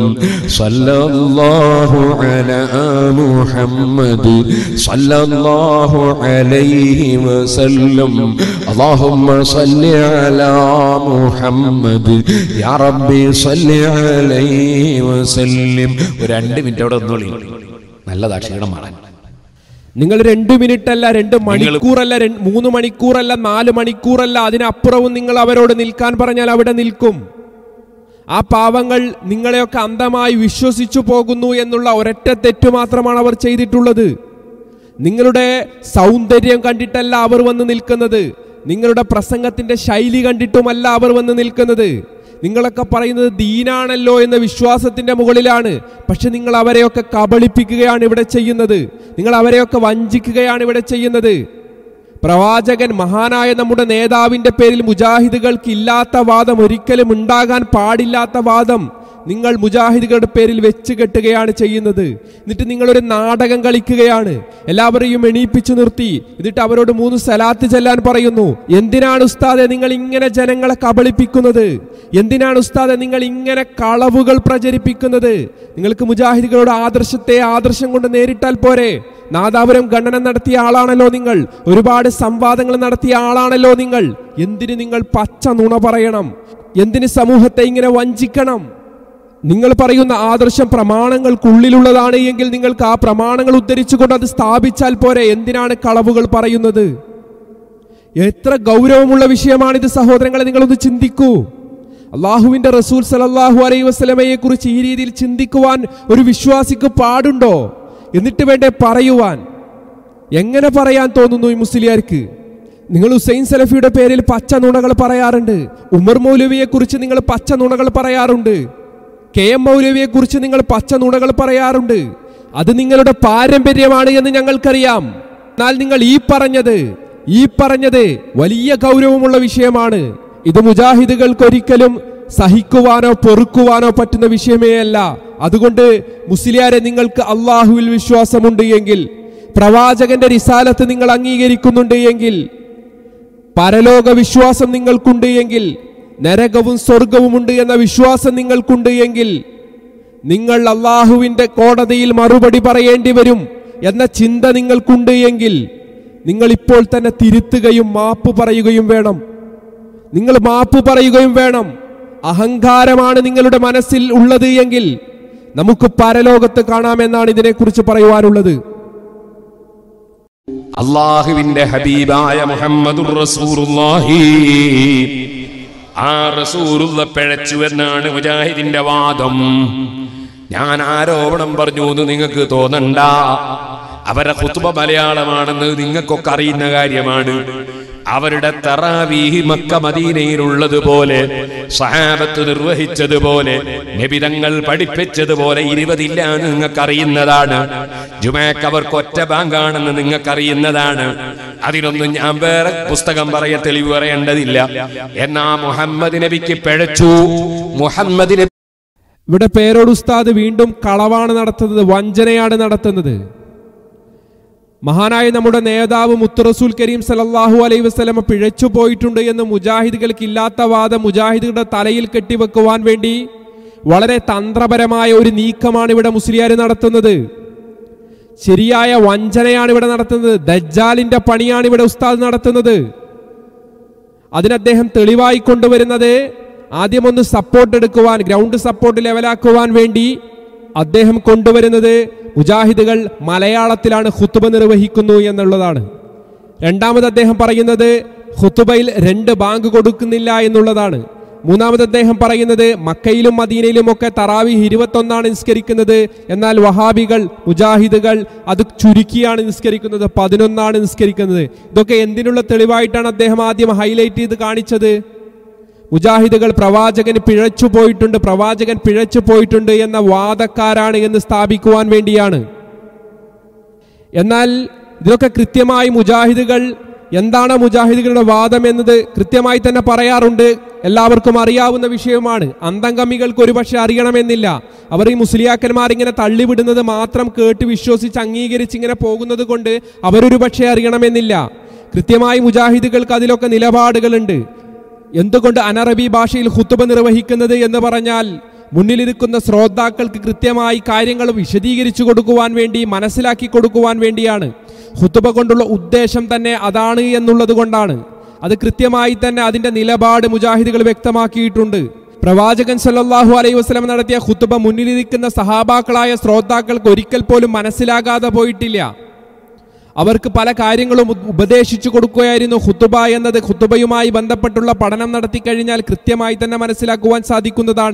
സല്ലല്ലാഹു അലാ മുഹമ്മദ് സല്ലല്ലാഹു അലൈഹി വസല്ലം അല്ലാഹുമ്മ സല്ലി അലാ മുഹമ്മദ് യാ റബ്ബി സല്ലി അലൈഹി വസല്ലം. ഒരു രണ്ട് മിനിറ്റ് അവിടെ ഒന്നോളി, നല്ലതാ ക്ഷീണം മാറാൻ. നിങ്ങൾ രണ്ട് മിനിറ്റ് അല്ല, രണ്ട് മണിക്കൂറല്ല, മൂന്ന് മണിക്കൂറല്ല, നാല് മണിക്കൂറല്ല, അതിനപ്പുറവും നിങ്ങൾ അവരോട് നിൽക്കാൻ പറഞ്ഞാൽ അവിടെ നിൽക്കും. ആ പാവങ്ങൾ നിങ്ങളെയൊക്കെ അന്ധമായി വിശ്വസിച്ചു പോകുന്നു എന്നുള്ള ഒരൊറ്റ തെറ്റു മാത്രമാണ് അവർ ചെയ്തിട്ടുള്ളത്. നിങ്ങളുടെ സൗന്ദര്യം കണ്ടിട്ടല്ല അവർ വന്ന് നിൽക്കുന്നത്, നിങ്ങളുടെ പ്രസംഗത്തിന്റെ ശൈലി കണ്ടിട്ടുമല്ല അവർ വന്ന് നിൽക്കുന്നത്. നിങ്ങളൊക്കെ പറയുന്നത് ദീനാണല്ലോ എന്ന വിശ്വാസത്തിന്റെ മുകളിലാണ്. പക്ഷെ നിങ്ങൾ അവരെയൊക്കെ കബളിപ്പിക്കുകയാണ് ഇവിടെ ചെയ്യുന്നത്, നിങ്ങൾ അവരെയൊക്കെ വഞ്ചിക്കുകയാണ് ഇവിടെ ചെയ്യുന്നത്. പ്രവാചകൻ മഹാനായ നമ്മുടെ നേതാവിന്റെ പേരിൽ മുജാഹിദുകൾക്ക് ഇല്ലാത്ത വാദം, ഒരിക്കലും ഉണ്ടാകാൻ പാടില്ലാത്ത വാദം നിങ്ങൾ മുജാഹിദുകളുടെ പേരിൽ വെച്ച് കെട്ടുകയാണ് ചെയ്യുന്നത്. എന്നിട്ട് നിങ്ങളൊരു നാടകം കളിക്കുകയാണ്, എല്ലാവരെയും എണീപ്പിച്ചു നിർത്തി. എന്നിട്ട് അവരോട് മൂന്ന് സലാത്ത് ചെല്ലാൻ പറയുന്നു. എന്തിനാണ് ഉസ്താദെ നിങ്ങൾ ഇങ്ങനെ ജനങ്ങളെ കബളിപ്പിക്കുന്നത്? എന്തിനാണ് ഉസ്താദെ നിങ്ങൾ ഇങ്ങനെ കളവുകൾ പ്രചരിപ്പിക്കുന്നത്? നിങ്ങൾക്ക് മുജാഹിദുകളുടെ ആദർശത്തെ ആദർശം കൊണ്ട് നേരിട്ടാൽ പോരെ? നാദാപുരം ഖണ്ഡനം നടത്തിയ ആളാണല്ലോ നിങ്ങൾ, ഒരുപാട് സംവാദങ്ങൾ നടത്തിയ ആളാണല്ലോ നിങ്ങൾ. എന്തിന് നിങ്ങൾ പച്ച നുണ പറയണം? എന്തിന് സമൂഹത്തെ ഇങ്ങനെ വഞ്ചിക്കണം? നിങ്ങൾ പറയുന്ന ആദർശം പ്രമാണങ്ങൾക്കുള്ളിലുള്ളതാണ് എങ്കിൽ നിങ്ങൾക്ക് ആ പ്രമാണങ്ങൾ ഉദ്ധരിച്ചുകൊണ്ട് അത് സ്ഥാപിച്ചാൽ പോരെ? എന്തിനാണ് കളവുകൾ പറയുന്നത്? എത്ര ഗൗരവമുള്ള വിഷയമാണിത് സഹോദരങ്ങളെ, നിങ്ങളൊന്ന് ചിന്തിക്കൂ. അള്ളാഹുവിന്റെ റസൂൽ സല്ലല്ലാഹു അലൈഹി വസല്ലമയെ കുറിച്ച് ഈ രീതിയിൽ ചിന്തിക്കുവാൻ ഒരു വിശ്വാസിക്ക് പാടുണ്ടോ? എന്നിട്ട് വേണ്ടേ പറയുവാൻ? എങ്ങനെ പറയാൻ തോന്നുന്നു ഈ മുസ്ലിയാർക്ക്? നിങ്ങൾ ഹുസൈൻ സലഫിയുടെ പേരിൽ പച്ച നുണകൾ പറയാറുണ്ട്, ഉമർ മൗലവിയെ കുറിച്ച് നിങ്ങൾ പച്ച നുണകൾ പറയാറുണ്ട്, കെ എം മൗലവിയെ കുറിച്ച് നിങ്ങൾ പച്ച നുണകൾ പറയാറുണ്ട്. അത് നിങ്ങളുടെ പാരമ്പര്യമാണ് എന്ന് ഞങ്ങൾക്കറിയാം. എന്നാൽ നിങ്ങൾ ഈ പറഞ്ഞത് ഈ പറഞ്ഞത് വലിയ ഗൗരവമുള്ള വിഷയമാണ്. ഇത് മുജാഹിദുകൾക്ക് ഒരിക്കലും സഹിക്കുവാനോ പൊറുക്കുവാനോ പറ്റുന്ന വിഷയമേ അല്ല. അതുകൊണ്ട് മുസ്ലിയാരെ, നിങ്ങൾക്ക് അള്ളാഹുവിൽ വിശ്വാസമുണ്ട് എങ്കിൽ, പ്രവാചകന്റെ റിസാലത്ത് നിങ്ങൾ അംഗീകരിക്കുന്നുണ്ട് എങ്കിൽ, പരലോക വിശ്വാസം നിങ്ങൾക്കുണ്ട് എങ്കിൽ, നരകവും സ്വർഗവുമുണ്ട് എന്ന വിശ്വാസം നിങ്ങൾക്കുണ്ട് എങ്കിൽ, നിങ്ങൾ അള്ളാഹുവിന്റെ കോടതിയിൽ മറുപടി പറയേണ്ടി വരും എന്ന ചിന്ത നിങ്ങൾക്കുണ്ട് എങ്കിൽ, നിങ്ങൾ ഇപ്പോൾ തന്നെ തിരുത്തുകയും മാപ്പ് പറയുകയും വേണം. നിങ്ങൾ മാപ്പ് പറയുകയും വേണം. അഹങ്കാരമാണ് നിങ്ങളുടെ മനസ്സിൽ ഉള്ളത് എങ്കിൽ നമുക്ക് പരലോകത്ത് കാണാമെന്നാണ് ഇതിനെക്കുറിച്ച് പറയുവാനുള്ളത്. അല്ലാഹുവിന്റെ ഹബീബായ മുഹമ്മദുർ റസൂലുള്ളാഹി ആ റസൂലുള്ള പിഴച്ചു എന്നാണ് മുജാഹിദിന്റെ വാദം. ഞാൻ ആരോപണം പറഞ്ഞു എന്ന് നിങ്ങൾക്ക് തോന്നണ്ട. അവരുടെ ഖുത്ബ മലയാളമാണെന്ന് നിങ്ങൾക്കൊക്കെ അറിയുന്ന കാര്യമാണ്. അവരുടെ തറാവീഹ് മക്ക മദീനയിലുള്ളതുപോലെ സഹാബത്ത് നിർവഹിച്ചതുപോലെ നബിതങ്ങൾ പഠിപ്പിച്ചതുപോലെ ഇരുപതില്ല എന്ന് നിങ്ങൾക്കറിയുന്നതാണ്. ജുമഅക്ക് അവർക്ക് ഒറ്റ ബാങ്കാണെന്ന് നിങ്ങൾക്കറിയുന്നതാണ്. അതിനൊന്നും ഞാൻ വേറെ പുസ്തകം പറയ തെളിവ് പറയേണ്ടതില്ല. എന്നാ മുഹമ്മദ് നബിക്ക് പിഴച്ചു. മുഹമ്മദ് നബി ഇവിടെ പേരോട് ഉസ്താദ് വീണ്ടും കളവാണ് നടത്തുന്നത്, വഞ്ചനയാണ് നടത്തുന്നത്. മഹാനായ നമ്മുടെ നേതാവ് മുത്ത് റസൂൽ കരീം സല്ലല്ലാഹു അലൈഹി വസല്ലം പിഴച്ചു പോയിട്ടുണ്ട് എന്ന് മുജാഹിദുകൾക്ക് ഇല്ലാത്ത വാദം മുജാഹിദുകളുടെ തലയിൽ കെട്ടിവെക്കുവാൻ വേണ്ടി വളരെ തന്ത്രപരമായ ഒരു നീക്കമാണ് ഇവിടെ മുസ്ലിയാർ നടത്തുന്നത്. ശരിയായ വഞ്ചനയാണ് ഇവിടെ നടത്തുന്നത്. ദജ്ജാലിന്റെ പണിയാണ് ഇവിടെ ഉസ്താദ് നടത്തുന്നത്. അതിന് അദ്ദേഹം തെളിവായി കൊണ്ടുവരുന്നത് ആദ്യം ഒന്ന് സപ്പോർട്ട് എടുക്കുവാൻ, ഗ്രൗണ്ട് സപ്പോർട്ട് ലെവലാക്കുവാൻ വേണ്ടി അദ്ദേഹം കൊണ്ടുവരുന്നത് മുജാഹിദുകൾ മലയാളത്തിലാണ് ഖുത്ബ നിർവഹിക്കുന്നു എന്നുള്ളതാണ്. രണ്ടാമത് അദ്ദേഹം പറയുന്നത് ഖുത്ബയിൽ രണ്ട് ബാങ്ക് കൊടുക്കുന്നില്ല എന്നുള്ളതാണ്. മൂന്നാമത് അദ്ദേഹം പറയുന്നത് മക്കയിലും മദീനയിലും ഒക്കെ തറാവീഹ് ഇരുപത്തൊന്നാണ് നിസ്കരിക്കുന്നത്, എന്നാൽ വഹാബികൾ മുജാഹിദുകൾ അത് ചുരുക്കിയാണ് നിസ്കരിക്കുന്നത്, പതിനൊന്നാണ് നിസ്കരിക്കുന്നത്. ഇതൊക്കെ എന്തിനുള്ള തെളിവായിട്ടാണ് അദ്ദേഹം ആദ്യം ഹൈലൈറ്റ് ചെയ്ത് കാണിച്ചത്? മുജാഹിദുകൾ പ്രവാചകൻ പിഴച്ചു പോയിട്ടുണ്ട്, പ്രവാചകൻ പിഴച്ചു പോയിട്ടുണ്ട് എന്ന വാദക്കാരാണ് എന്ന് സ്ഥാപിക്കുവാൻ വേണ്ടിയാണ്. എന്നാൽ ഇതൊക്കെ കൃത്യമായി മുജാഹിദുകൾ എന്താണ് മുജാഹിദുകളുടെ വാദം എന്നത് കൃത്യമായി തന്നെ പറയാറുണ്ട്. എല്ലാവർക്കും അറിയാവുന്ന വിഷയമാണ്. അന്തംഗമികൾക്ക് ഒരുപക്ഷെ അറിയണമെന്നില്ല. അവർ ഈ മുസ്ലിയാക്കന്മാർ ഇങ്ങനെ തള്ളിവിടുന്നത് മാത്രം കേട്ട് വിശ്വസിച്ച് അംഗീകരിച്ച് ഇങ്ങനെ പോകുന്നത് കൊണ്ട് അവരൊരു പക്ഷേ അറിയണമെന്നില്ല. കൃത്യമായി മുജാഹിദുകൾക്ക് അതിലൊക്കെ നിലപാടുകളുണ്ട്. എന്തുകൊണ്ട് അനറബി ഭാഷയിൽ ഖുത്ബ നിർവഹിക്കുന്നത് എന്ന് പറഞ്ഞാൽ മുന്നിലിരിക്കുന്ന ശ്രോതാക്കൾക്ക് കൃത്യമായി കാര്യങ്ങൾ വിശദീകരിച്ചു കൊടുക്കുവാൻ വേണ്ടി, മനസ്സിലാക്കി കൊടുക്കുവാൻ വേണ്ടിയാണ്. ഖുത്ബ കൊണ്ടുള്ള ഉദ്ദേശം തന്നെ അതാണ് എന്നുള്ളത് കൊണ്ടാണ്. അത് കൃത്യമായി തന്നെ അതിന്റെ നിലപാട് മുജാഹിദുകൾ വ്യക്തമാക്കിയിട്ടുണ്ട്. പ്രവാചകൻ സല്ലല്ലാഹു അലൈഹി വസല്ലം നടത്തിയ ഖുത്ബ മുന്നിലിരിക്കുന്ന സഹാബാക്കളായ ശ്രോതാക്കൾക്ക് ഒരിക്കൽ പോലും മനസ്സിലാകാതെ പോയിട്ടില്ല. അവർക്ക് പല കാര്യങ്ങളും ഉപദേശിച്ചു കൊടുക്കുകയായിരുന്നു. ഖുത്ബ എന്നത് ഖുത്ബയുമായി ബന്ധപ്പെട്ടുള്ള പഠനം നടത്തി കഴിഞ്ഞാൽ കൃത്യമായി തന്നെ മനസ്സിലാക്കുവാൻ സാധിക്കുന്നതാണ്.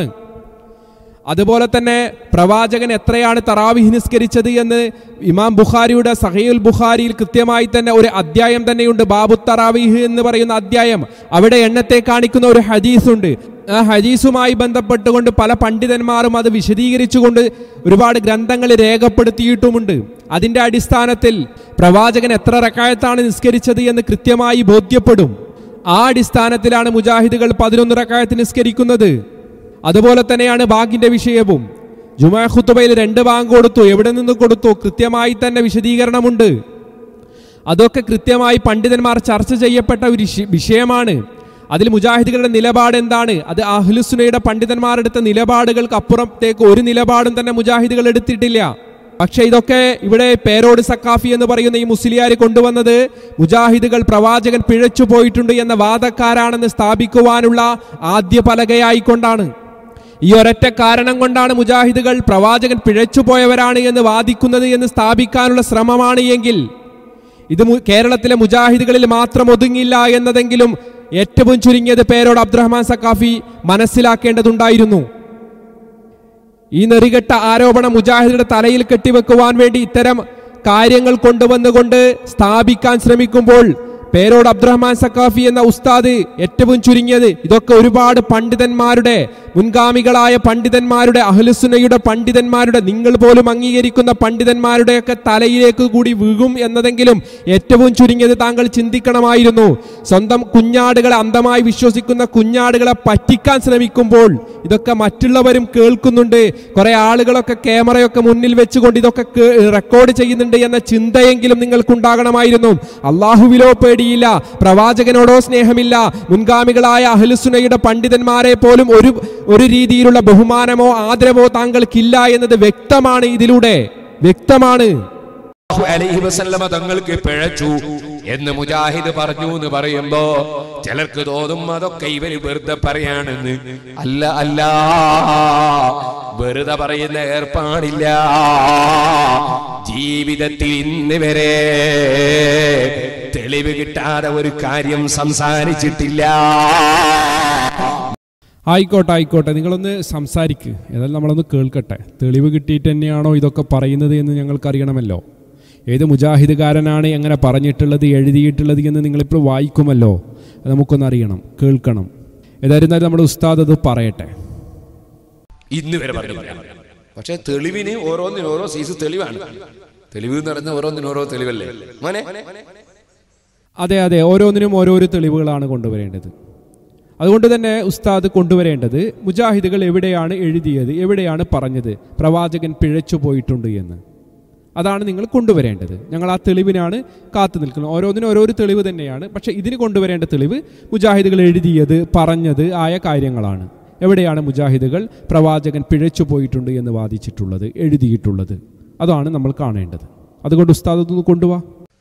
അതുപോലെ തന്നെ പ്രവാചകൻ എത്രയാണ് തറാവീഹ് നിസ്കരിച്ചത് എന്ന് ഇമാം ബുഖാരിയുടെ സഹീഹുൽ ബുഖാരിയിൽ കൃത്യമായി തന്നെ ഒരു അധ്യായം തന്നെയുണ്ട്. ബാബു തറാവീഹ് എന്ന് പറയുന്ന അധ്യായം. അവിടെ എണ്ണത്തെ കാണിക്കുന്ന ഒരു ഹദീസുണ്ട്. ആ ഹദീസുമായി ബന്ധപ്പെട്ടുകൊണ്ട് പല പണ്ഡിതന്മാരും അത് വിശദീകരിച്ചുകൊണ്ട് ഒരുപാട് ഗ്രന്ഥങ്ങൾ രേഖപ്പെടുത്തിയിട്ടുമുണ്ട്. അതിന്റെ അടിസ്ഥാനത്തിൽ പ്രവാചകൻ എത്ര റക്അത്താണ് നിസ്കരിച്ചത് എന്ന് കൃത്യമായി ബോധ്യപ്പെടും. ആ അടിസ്ഥാനത്തിലാണ് മുജാഹിദുകൾ പതിനൊന്ന് റക്അത്ത് നിസ്കരിക്കുന്നത്. അതുപോലെ തന്നെയാണ് ബാങ്കിന്റെ വിഷയവും. ജുമുഅ ഖുത്ബയിൽ രണ്ട് ബാങ്ക് കൊടുത്തു, എവിടെ നിന്ന് കൊടുത്തു, കൃത്യമായി തന്നെ വിശദീകരണമുണ്ട്. അതൊക്കെ കൃത്യമായി പണ്ഡിതന്മാർ ചർച്ച ചെയ്യപ്പെട്ട ഒരു വിഷയമാണ്. അതിൽ മുജാഹിദുകളുടെ നിലപാട് എന്താണ്? അത് അഹ്ലുസുന്നയുടെ പണ്ഡിതന്മാരെടുത്ത നിലപാടുകൾക്ക് അപ്പുറത്തേക്ക് ഒരു നിലപാടും തന്നെ മുജാഹിദുകൾ എടുത്തിട്ടില്ല. പക്ഷെ ഇതൊക്കെ ഇവിടെ പേരോട് സക്കാഫി എന്ന് പറയുന്ന ഈ മുസ്ലിയാർ കൊണ്ടുവന്നത് മുജാഹിദുകൾ പ്രവാചകൻ പിഴച്ചു പോയിട്ടുണ്ട് എന്ന വാദക്കാരാണെന്ന് സ്ഥാപിക്കുവാനുള്ള ആദ്യ പലകയായിക്കൊണ്ടാണ്. ഈ ഒരൊറ്റ കാരണം കൊണ്ടാണ് മുജാഹിദുകൾ പ്രവാചകൻ പിഴച്ചു പോയവരാണ് എന്ന് വാദിക്കുന്നത് എന്ന് സ്ഥാപിക്കാനുള്ള ശ്രമമാണ് എങ്കിൽ ഇത് കേരളത്തിലെ മുജാഹിദുകളിൽ മാത്രം ഒതുങ്ങില്ല എന്നതെങ്കിലും ഏറ്റവും ചുരുങ്ങിയത് പേരോട് അബ്ദുറഹ്മാൻ സക്കാഫി മനസ്സിലാക്കേണ്ടതുണ്ടായിരുന്നു. ഈ നെറികെട്ട ആരോപണം മുജാഹിദുകളുടെ തലയിൽ കെട്ടിവെക്കുവാൻ വേണ്ടി ഇത്തരം കാര്യങ്ങൾ കൊണ്ടുവന്നുകൊണ്ട് സ്ഥാപിക്കാൻ ശ്രമിക്കുമ്പോൾ പേരോട് അബ്ദുറഹ്മാൻ സക്കാഫി എന്ന ഉസ്താദ് ഏറ്റവും ചുരുങ്ങിയത് ഇതൊക്കെ ഒരുപാട് പണ്ഡിതന്മാരുടെ, മുൻഗാമികളായ പണ്ഡിതന്മാരുടെ, അഹ്ലുസുന്നയുടെ പണ്ഡിതന്മാരുടെ, നിങ്ങൾ പോലും അംഗീകരിക്കുന്ന പണ്ഡിതന്മാരുടെയൊക്കെ തലയിലേക്ക് കൂടി വീഴും എന്നതെങ്കിലും ഏറ്റവും ചുരുങ്ങിയത് താങ്കൾ ചിന്തിക്കണമായിരുന്നു. സ്വന്തം കുഞ്ഞാടുകളെ, അന്ധമായി വിശ്വസിക്കുന്ന കുഞ്ഞാടുകളെ പറ്റിക്കാൻ ശ്രമിക്കുമ്പോൾ ഇതൊക്കെ മറ്റുള്ളവരും കേൾക്കുന്നുണ്ട്, കുറെ ആളുകളൊക്കെ ക്യാമറയൊക്കെ മുന്നിൽ വെച്ചുകൊണ്ട് ഇതൊക്കെ റെക്കോർഡ് ചെയ്യുന്നുണ്ട് എന്ന ചിന്തയെങ്കിലും നിങ്ങൾക്കുണ്ടാകണമായിരുന്നു. അള്ളാഹുവിലോ പേടിയില്ല, പ്രവാചകനോടോ സ്നേഹമില്ല, മുൻഗാമികളായ അഹ്ലുസുന്നയുടെ പണ്ഡിതന്മാരെ പോലും ഒരു ഒരു രീതിയിലുള്ള ബഹുമാനമോ ആദരവോ താങ്കൾക്കില്ല എന്നത് വ്യക്തമാണ്. ഇതിലൂടെ വ്യക്തമാണ്. അലൈഹി വസല്ലമ തങ്ങൾക്ക് പിഴച്ചു എന്ന് മുജാഹിദ് പറഞ്ഞു എന്ന് പറയുമ്പോ ചിലർക്ക് തോന്നും അതൊക്കെ ഇവര് വെറുതെ പറയാണെന്ന്. അല്ല അല്ല, വെറുതെ പറയുന്ന ഏർപ്പാടില്ല. ജീവിതത്തിൽ ഇന്ന് വരെ തെളിവ് കിട്ടാതെ ഒരു കാര്യം സംസാരിച്ചിട്ടില്ല. ആയിക്കോട്ടെ ആയിക്കോട്ടെ, നിങ്ങളൊന്ന് സംസാരിക്ക്, ഏതായാലും നമ്മളൊന്ന് കേൾക്കട്ടെ. തെളിവ് കിട്ടിയിട്ട് തന്നെയാണോ ഇതൊക്കെ പറയുന്നത് എന്ന് ഞങ്ങൾക്കറിയണമല്ലോ. ഏത് മുജാഹിദുകാരനാണ് എങ്ങനെ പറഞ്ഞിട്ടുള്ളത് എഴുതിയിട്ടുള്ളത് എന്ന് നിങ്ങളിപ്പോൾ വായിക്കുമല്ലോ, നമുക്കൊന്നറിയണം, കേൾക്കണം. ഏതായിരുന്നാലും നമ്മുടെ ഉസ്താദ് അത് പറയട്ടെ. ഇന്ന് വരെ പറഞ്ഞില്ല. പക്ഷെ തെളിവിന് ഓരോന്നിനും ഓരോ സൈസ് തെളിവാണ്. തെളിവ് എന്ന് പറയുന്നത് ഓരോന്നിനും ഓരോ തെളിവല്ലേ മോനെ? അതെ അതെ, ഓരോന്നിനും ഓരോരോ തെളിവുകളാണ് കൊണ്ടുവരേണ്ടത്. അതുകൊണ്ട് തന്നെ ഉസ്താദ് കൊണ്ടുവരേണ്ടത് മുജാഹിദുകൾ എവിടെയാണ് എഴുതിയത്, എവിടെയാണ് പറഞ്ഞത് പ്രവാചകൻ പിഴച്ചു പോയിട്ടുണ്ട് എന്ന്. അതാണ് നിങ്ങൾ കൊണ്ടുവരേണ്ടത്. ഞങ്ങൾ ആ തെളിവിനാണ് കാത്തു നിൽക്കുന്നത്. ഓരോന്നിനും ഓരോരോ തെളിവ് തന്നെയാണ്. പക്ഷേ ഇതിന് കൊണ്ടുവരേണ്ട തെളിവ് മുജാഹിദുകൾ എഴുതിയത് പറഞ്ഞത് ആയ കാര്യങ്ങളാണ്. എവിടെയാണ് മുജാഹിദുകൾ പ്രവാചകൻ പിഴച്ചു പോയിട്ടുണ്ട് എന്ന് വാദിച്ചിട്ടുള്ളത്, എഴുതിയിട്ടുള്ളത്, അതാണ് നമ്മൾ കാണേണ്ടത്. അതുകൊണ്ട് ഉസ്താദ് ഒന്ന് കൊണ്ടുപോവാ.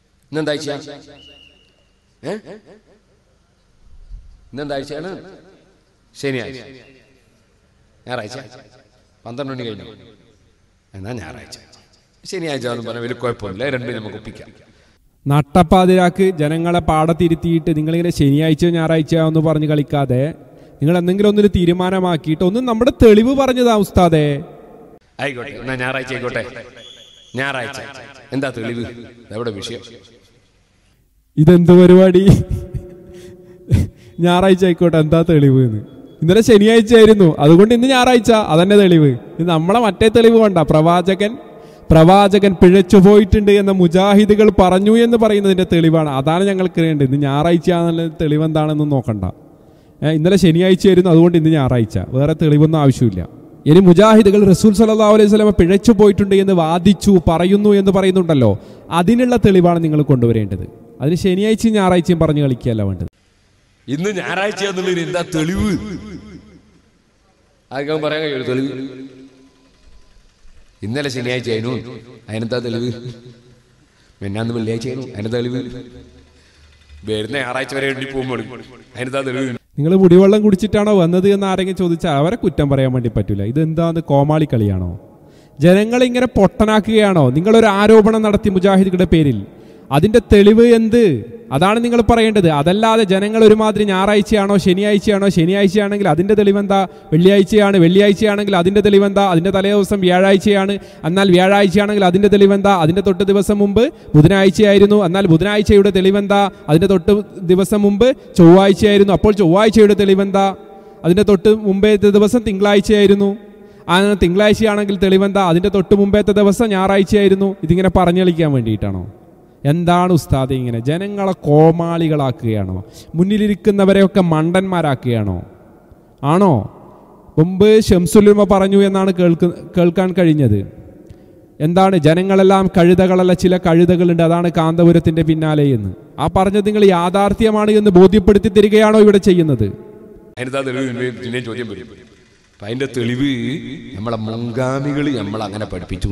ഇന്നെന്താഴ്ചയാണ്? ശനിയാഴ്ച, ഞായറാഴ്ച പന്ത്രണ്ട് മണി കഴിഞ്ഞു. എന്നാ ഞായറാഴ്ച ശനിയാഴ്ച എന്ന് പറഞ്ഞാൽ വലിയ കുഴപ്പമില്ല, രണ്ടും നമുക്ക് ഒപ്പിക്കാം. നട്ടപ്പാതിരാക്ക് ജനങ്ങളെ പാടത്തിരുത്തിയിട്ട് നിങ്ങളിങ്ങനെ ശനിയാഴ്ച ഞായറാഴ്ച എന്ന് പറഞ്ഞ് കളിക്കാതെ നിങ്ങൾ എന്തെങ്കിലും ഒന്നൊരു തീരുമാനമാക്കിയിട്ട് ഒന്ന് നമ്മുടെ തെളിവ് പറഞ്ഞതാ ഉസ്താദേ. ആയിക്കോട്ടെ, എന്നാ ഞായറാഴ്ച ആയിക്കോട്ടെ. ഞായറാഴ്ച എന്താ തെളിവ്? എവിടെ വിഷയം? ഇതെന്ത് പരിപാടി? ഞായറാഴ്ച ആയിക്കോട്ടെ, എന്താ തെളിവ് എന്ന്? ഇന്നലെ ശനിയാഴ്ച ആയിരുന്നു, അതുകൊണ്ട് ഇന്ന് ഞായറാഴ്ച, അതന്നെ തെളിവ്. ഇത് നമ്മളെ മറ്റേ തെളിവ് വേണ്ട. പ്രവാചകൻ പ്രവാചകൻ പിഴച്ചു പോയിട്ടുണ്ട് എന്ന മുജാഹിദുകൾ പറഞ്ഞു എന്ന് പറയുന്നതിന്റെ തെളിവാണ്. അതാണ് ഞങ്ങൾക്ക് വേണ്ടത്. ഇന്ന് ഞായറാഴ്ച എന്നുള്ള തെളിവ് എന്താണെന്ന് നോക്കണ്ട. ഇന്നലെ ശനിയാഴ്ച ആയിരുന്നു, അതുകൊണ്ട് ഇന്ന് ഞായറാഴ്ച. വേറെ തെളിവൊന്നും ആവശ്യമില്ല. ഇനി മുജാഹിദുകൾ റസൂൽ സല്ലല്ലാഹു അലൈഹി വസല്ലം പിഴച്ചു പോയിട്ടുണ്ട് എന്ന് വാദിച്ചു പറയുന്നു എന്ന് പറയുന്നുണ്ടല്ലോ, അതിനുള്ള തെളിവാണ് നിങ്ങൾ കൊണ്ടുവരേണ്ടത്. അതിന് ശനിയാഴ്ചയും ഞായറാഴ്ചയും പറഞ്ഞു കളിക്കുകയല്ല വേണ്ടത്. ഇന്ന് ഞായറാഴ്ച എന്നുള്ളതിന് എന്താ തെളിവ്? ആർക്കും പറയാൻ കഴിയും തെളിവ്? ഇന്നലെ ശനിയാഴ്ച ആയിരുന്നു, അതിനെന്താ തെളിവ്? മെന്നാന്ന് വെള്ളിയാഴ്ച ആയിരുന്നു, അതിനെന്താ തെളിവ്? വരുന്ന ഞായറാഴ്ച വരെ എണ്ണി പോകുമ്പോൾ അതിനെന്താ തെളിവ്? നിങ്ങൾ മുടിവെള്ളം കുടിച്ചിട്ടാണോ വന്നത് എന്ന് ആരെങ്കിലും ചോദിച്ചാൽ അവരെ കുറ്റം പറയാൻ വേണ്ടി പറ്റില്ല. ഇതെന്താന്ന് കോമാളി കളിയാണോ? ജനങ്ങളിങ്ങനെ പൊട്ടനാക്കുകയാണോ? നിങ്ങളൊരു ആരോപണം നടത്തി മുജാഹിദുകളുടെ പേരിൽ, അതിന്റെ തെളിവ് എന്ത്? അതാണ് നിങ്ങൾ പറയേണ്ടത്. അതല്ലാതെ ജനങ്ങൾ ഒരുമാതിരി ഞായറാഴ്ചയാണോ ശനിയാഴ്ചയാണോ, ശനിയാഴ്ചയാണെങ്കിൽ അതിന്റെ തെളിവെന്താ? വെള്ളിയാഴ്ചയാണ്, വെള്ളിയാഴ്ചയാണെങ്കിൽ അതിന്റെ തെളിവെന്താ? അതിന്റെ തലേ ദിവസം വ്യാഴാഴ്ചയാണ്, എന്നാൽ വ്യാഴാഴ്ചയാണെങ്കിൽ അതിന്റെ തെളിവെന്താ? അതിന്റെ തൊട്ട് ദിവസം മുമ്പ് ബുധനാഴ്ചയായിരുന്നു, എന്നാൽ ബുധനാഴ്ചയുടെ തെളിവെന്താ? അതിന്റെ തൊട്ട് ദിവസം മുമ്പ് ചൊവ്വാഴ്ചയായിരുന്നു, അപ്പോൾ ചൊവ്വാഴ്ചയുടെ തെളിവെന്താ? അതിന്റെ തൊട്ട് മുമ്പേത്തെ ദിവസം തിങ്കളാഴ്ചയായിരുന്നു, അങ്ങനെ തിങ്കളാഴ്ചയാണെങ്കിൽ തെളിവെന്താ? അതിന്റെ തൊട്ട് മുമ്പേത്തെ ദിവസം ഞായറാഴ്ചയായിരുന്നു. ഇതിങ്ങനെ പറഞ്ഞു കളിക്കാൻ വേണ്ടിയിട്ടാണോ? എന്താണ് ഉസ്താദ് ഇങ്ങനെ ജനങ്ങളെ കോമാളികളാക്കുകയാണോ? മുന്നിലിരിക്കുന്നവരെയൊക്കെ മണ്ടന്മാരാക്കുകയാണോ? ആണോ? മുമ്പ് ശംസുലുമ പറഞ്ഞു എന്നാണ് കേൾക്ക് കേൾക്കാൻ കഴിഞ്ഞത്. എന്താണ്? ജനങ്ങളെല്ലാം കഴുതകളല്ല, ചില കഴുതകളുണ്ട്, അതാണ് കാന്തപുരത്തിന്റെ പിന്നാലെ എന്ന്. ആ പറഞ്ഞത് നിങ്ങൾ യാഥാർത്ഥ്യമാണ് എന്ന് ബോധ്യപ്പെടുത്തി തരികയാണോ ഇവിടെ ചെയ്യുന്നത്? അതിന്റെ തെളിവ് നമ്മളെ മുൻഗാമികൾ നമ്മൾ അങ്ങനെ പഠിപ്പിച്ചു.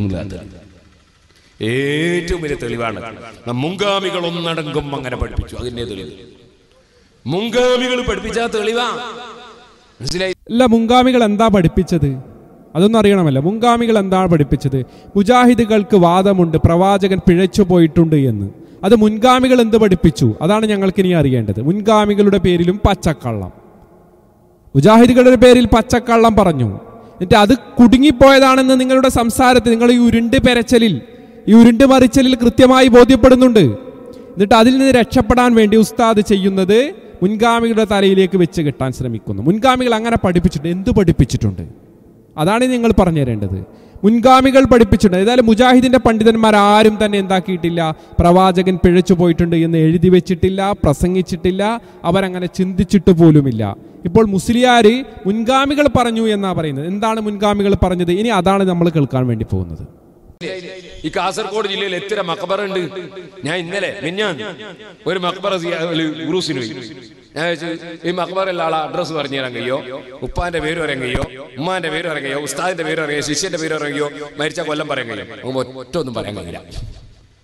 ഏറ്റവും വലിയ തെളിവാണ്. മുൻഗാമികൾ ഒന്നടങ്കം അങ്ങനെ പഠിപ്പിച്ചു, അതിന്റെ തെളിവ്. മുൻഗാമികൾ പഠിപ്പിച്ച തെളിവാ. മനസ്സിലായി? അല്ല, മുൻഗാമികൾ എന്താ പഠിപ്പിച്ചത്? അതൊന്നും അറിയണമല്ലോ. മുൻഗാമികൾ എന്താണ് പഠിപ്പിച്ചത്? മുജാഹിദുകൾക്ക് വാദമുണ്ട് പ്രവാചകൻ പിഴച്ചു പോയിട്ടുണ്ട് എന്ന്. അത് മുൻഗാമികൾ എന്ത് പഠിപ്പിച്ചു? അതാണ് ഞങ്ങൾക്കിനി അറിയേണ്ടത്. മുൻഗാമികളുടെ പേരിലും പച്ചക്കള്ളം, മുജാഹിദുകളുടെ പേരിൽ പച്ചക്കള്ളം പറഞ്ഞു. എന്നിട്ട് അത് കുടുങ്ങിപ്പോയതാണെന്ന് നിങ്ങളുടെ സംസാരത്തിൽ, നിങ്ങൾ ഈ ഉരുണ്ട് പെരച്ചലിൽ, ഈ ഉരുണ്ട് മറിച്ചലിൽ കൃത്യമായി ബോധ്യപ്പെടുന്നുണ്ട്. എന്നിട്ട് അതിൽ നിന്ന് രക്ഷപ്പെടാൻ വേണ്ടി ഉസ്താദ് ചെയ്യുന്നത് മുൻഗാമികളുടെ തലയിലേക്ക് വെച്ച് കെട്ടാൻ ശ്രമിക്കുന്നു. മുൻഗാമികൾ അങ്ങനെ പഠിപ്പിച്ചിട്ടുണ്ട്. എന്ത് പഠിപ്പിച്ചിട്ടുണ്ട്? അതാണ് നിങ്ങൾ പറഞ്ഞു തരേണ്ടത്. മുൻഗാമികൾ പഠിപ്പിച്ചിട്ടുണ്ട്. ഏതായാലും മുജാഹിദിന്റെ പണ്ഡിതന്മാർ ആരും തന്നെ എന്താക്കിയിട്ടില്ല, പ്രവാചകൻ പിഴച്ചു പോയിട്ടുണ്ട് എന്ന് എഴുതി വെച്ചിട്ടില്ല, പ്രസംഗിച്ചിട്ടില്ല, അവരങ്ങനെ ചിന്തിച്ചിട്ട് പോലുമില്ല. ഇപ്പോൾ മുസ്ലിയാര് മുൻഗാമികൾ പറഞ്ഞു എന്നാ പറയുന്നത്. എന്താണ് മുൻഗാമികൾ പറഞ്ഞത്? ഇനി അതാണ് നമ്മൾ കേൾക്കാൻ വേണ്ടി പോകുന്നത്. ഈ കാസർഗോഡ് ജില്ലയിൽ എത്ര മക്ബറ ഉണ്ട്? ഞാൻ ഇന്നലെ മിന്നാൻ ഒരു മക്ബറ ഉറൂസിന് പോയി. ഞാൻ ഈ മക്ബറയുള്ള ആളെ അഡ്രസ് പറഞ്ഞു തരാൻ കഴിയോ? ഉപ്പാന്റെ പേര് പറയാൻ കഴിയോ? ഉമ്മാന്റെ പേര് പറയാൻ കഴിയോ? ഉസ്താദിന്റെ പേര് പറയാൻ, ശിഷ്യന്റെ പേര് പറയാൻ കഴിയോ? മരിച്ച കൊല്ലം പറയാൻ കഴിയോ? ഒറ്റ ഒന്നും പറയാൻ കഴിയില്ല.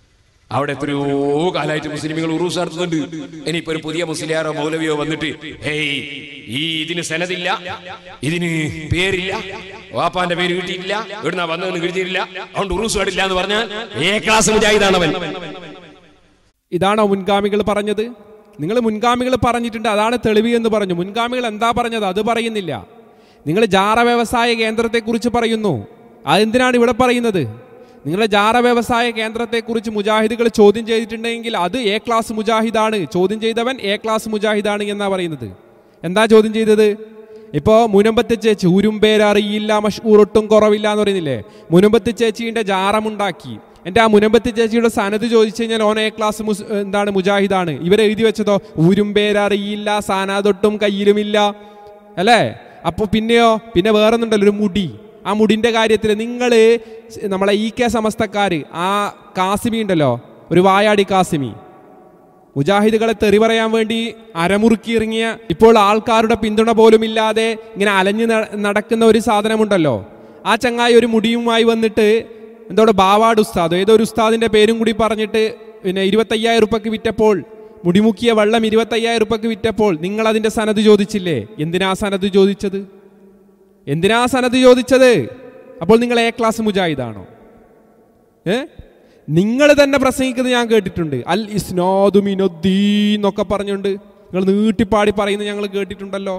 അവിടെ എത്രയോ കാലമായിട്ട് മുസ്ലിമുകൾ ഉറൂസ് നടത്തുന്നുണ്ട്. ഇനിയിപ്പോ ഒരു പുതിയ മുസ്ലിയാരോ മൗലവിയോ വന്നിട്ട് ഹേയ് ഈ ഇതിന് സനദില്ല, ഇതിന് പേരില്ല, വാപ്പാന്റെ പേര് കിട്ടിയിട്ടില്ല, ഇവിടുന്ന് വന്നതെന്ന് കിട്ടിയിട്ടില്ല, അതുകൊണ്ട് ഉറൂസ് പാടില്ല എന്ന് പറഞ്ഞാൽ ഏ ക്ലാസ് മുജാഹിദാണവൻ. ഇതാണോ മുൻഗാമികൾ പറഞ്ഞത്? നിങ്ങൾ മുൻഗാമികൾ പറഞ്ഞിട്ടുണ്ട് അതാണ് തെളിവ് എന്ന് പറഞ്ഞു. മുൻഗാമികൾ എന്താ പറഞ്ഞത് അത് പറയുന്നില്ല. നിങ്ങൾ ജാറ വ്യവസായ കേന്ദ്രത്തെക്കുറിച്ച് പറയുന്നു. അതെന്തിനാണ് ഇവിടെ പറയുന്നത്? നിങ്ങളുടെ ജാറ വ്യവസായ കേന്ദ്രത്തെക്കുറിച്ച് മുജാഹിദുകൾ ചോദ്യം ചെയ്തിട്ടുണ്ടെങ്കിൽ അത് എ ക്ലാസ് മുജാഹിദാണ്, ചോദ്യം ചെയ്തവൻ എ ക്ലാസ് മുജാഹിദാണ് എന്നാ പറയുന്നത്. എന്താ ചോദ്യം ചെയ്തത്? ഇപ്പോൾ മുനമ്പത്തെ ചേച്ചി ഉരുമ്പേരറിയില്ല മഷ്ഊറൊട്ടും കുറവില്ല എന്ന് പറയുന്നില്ലേ? മുനമ്പത്തെ ചേച്ചീൻ്റെ ജാറമുണ്ടാക്കി എൻ്റെ ആ മുനമ്പത്തെ ചേച്ചിയുടെ സനത് ചോദിച്ചു കഴിഞ്ഞാൽ ഓൻ എ ക്ലാസ് മുസ് എന്താണ് മുജാഹിദാണ്. ഇവരെ എഴുതി വെച്ചതോ ഊരുമ്പേരറിയില്ല, സാനാതൊട്ടും കയ്യിലുമില്ല അല്ലേ? അപ്പോൾ പിന്നെയോ പിന്നെ വേറൊന്നുണ്ടല്ലോ ഒരു മുടി. ആ മുടിൻ്റെ കാര്യത്തിൽ നിങ്ങൾ നമ്മളെ ഇ കെ സമസ്തക്കാർ ആ കാസിമി ഉണ്ടല്ലോ, ഒരു വായാടി കാസിമി, മുജാഹിദുകളെ തെറി പറയാൻ വേണ്ടി അരമുറുക്കി ഇറങ്ങിയ, ഇപ്പോൾ ആൾക്കാരുടെ പിന്തുണ പോലും ഇല്ലാതെ ഇങ്ങനെ അലഞ്ഞു നടക്കുന്ന ഒരു സാധനമുണ്ടല്ലോ. ആ ചങ്ങായി ഒരു മുടിയുമായി വന്നിട്ട് എന്തോടെ ബാവാട് ഉസ്താദ് ഏതോ ഒരു ഉസ്താദിൻ്റെ പേരും കൂടി പറഞ്ഞിട്ട് പിന്നെ ഇരുപത്തയ്യായിരം ഉറുപ്പക്ക് വിറ്റപ്പോൾ, മുടിമുക്കിയ വെള്ളം ഇരുപത്തയ്യായിരം ഉറുപ്പക്ക് വിറ്റപ്പോൾ നിങ്ങൾ അതിൻ്റെ സനത് ചോദിച്ചില്ലേ? എന്തിനാ സനത് ചോദിച്ചത്? എന്തിനാ സനത് ചോദിച്ചത്? അപ്പോൾ നിങ്ങൾ എ ക്ലാസ് മുജാഹിദാണോ? ഏ നിങ്ങൾ തന്നെ പ്രസംഗിക്കുന്നത് ഞാൻ കേട്ടിട്ടുണ്ട്. അൽ ഇസ്നാദു മിനദ്ദീൻ എന്നൊക്കെ പറഞ്ഞുകൊണ്ട് നിങ്ങൾ നീട്ടിപ്പാടി പറയുന്നത് ഞങ്ങൾ കേട്ടിട്ടുണ്ടല്ലോ.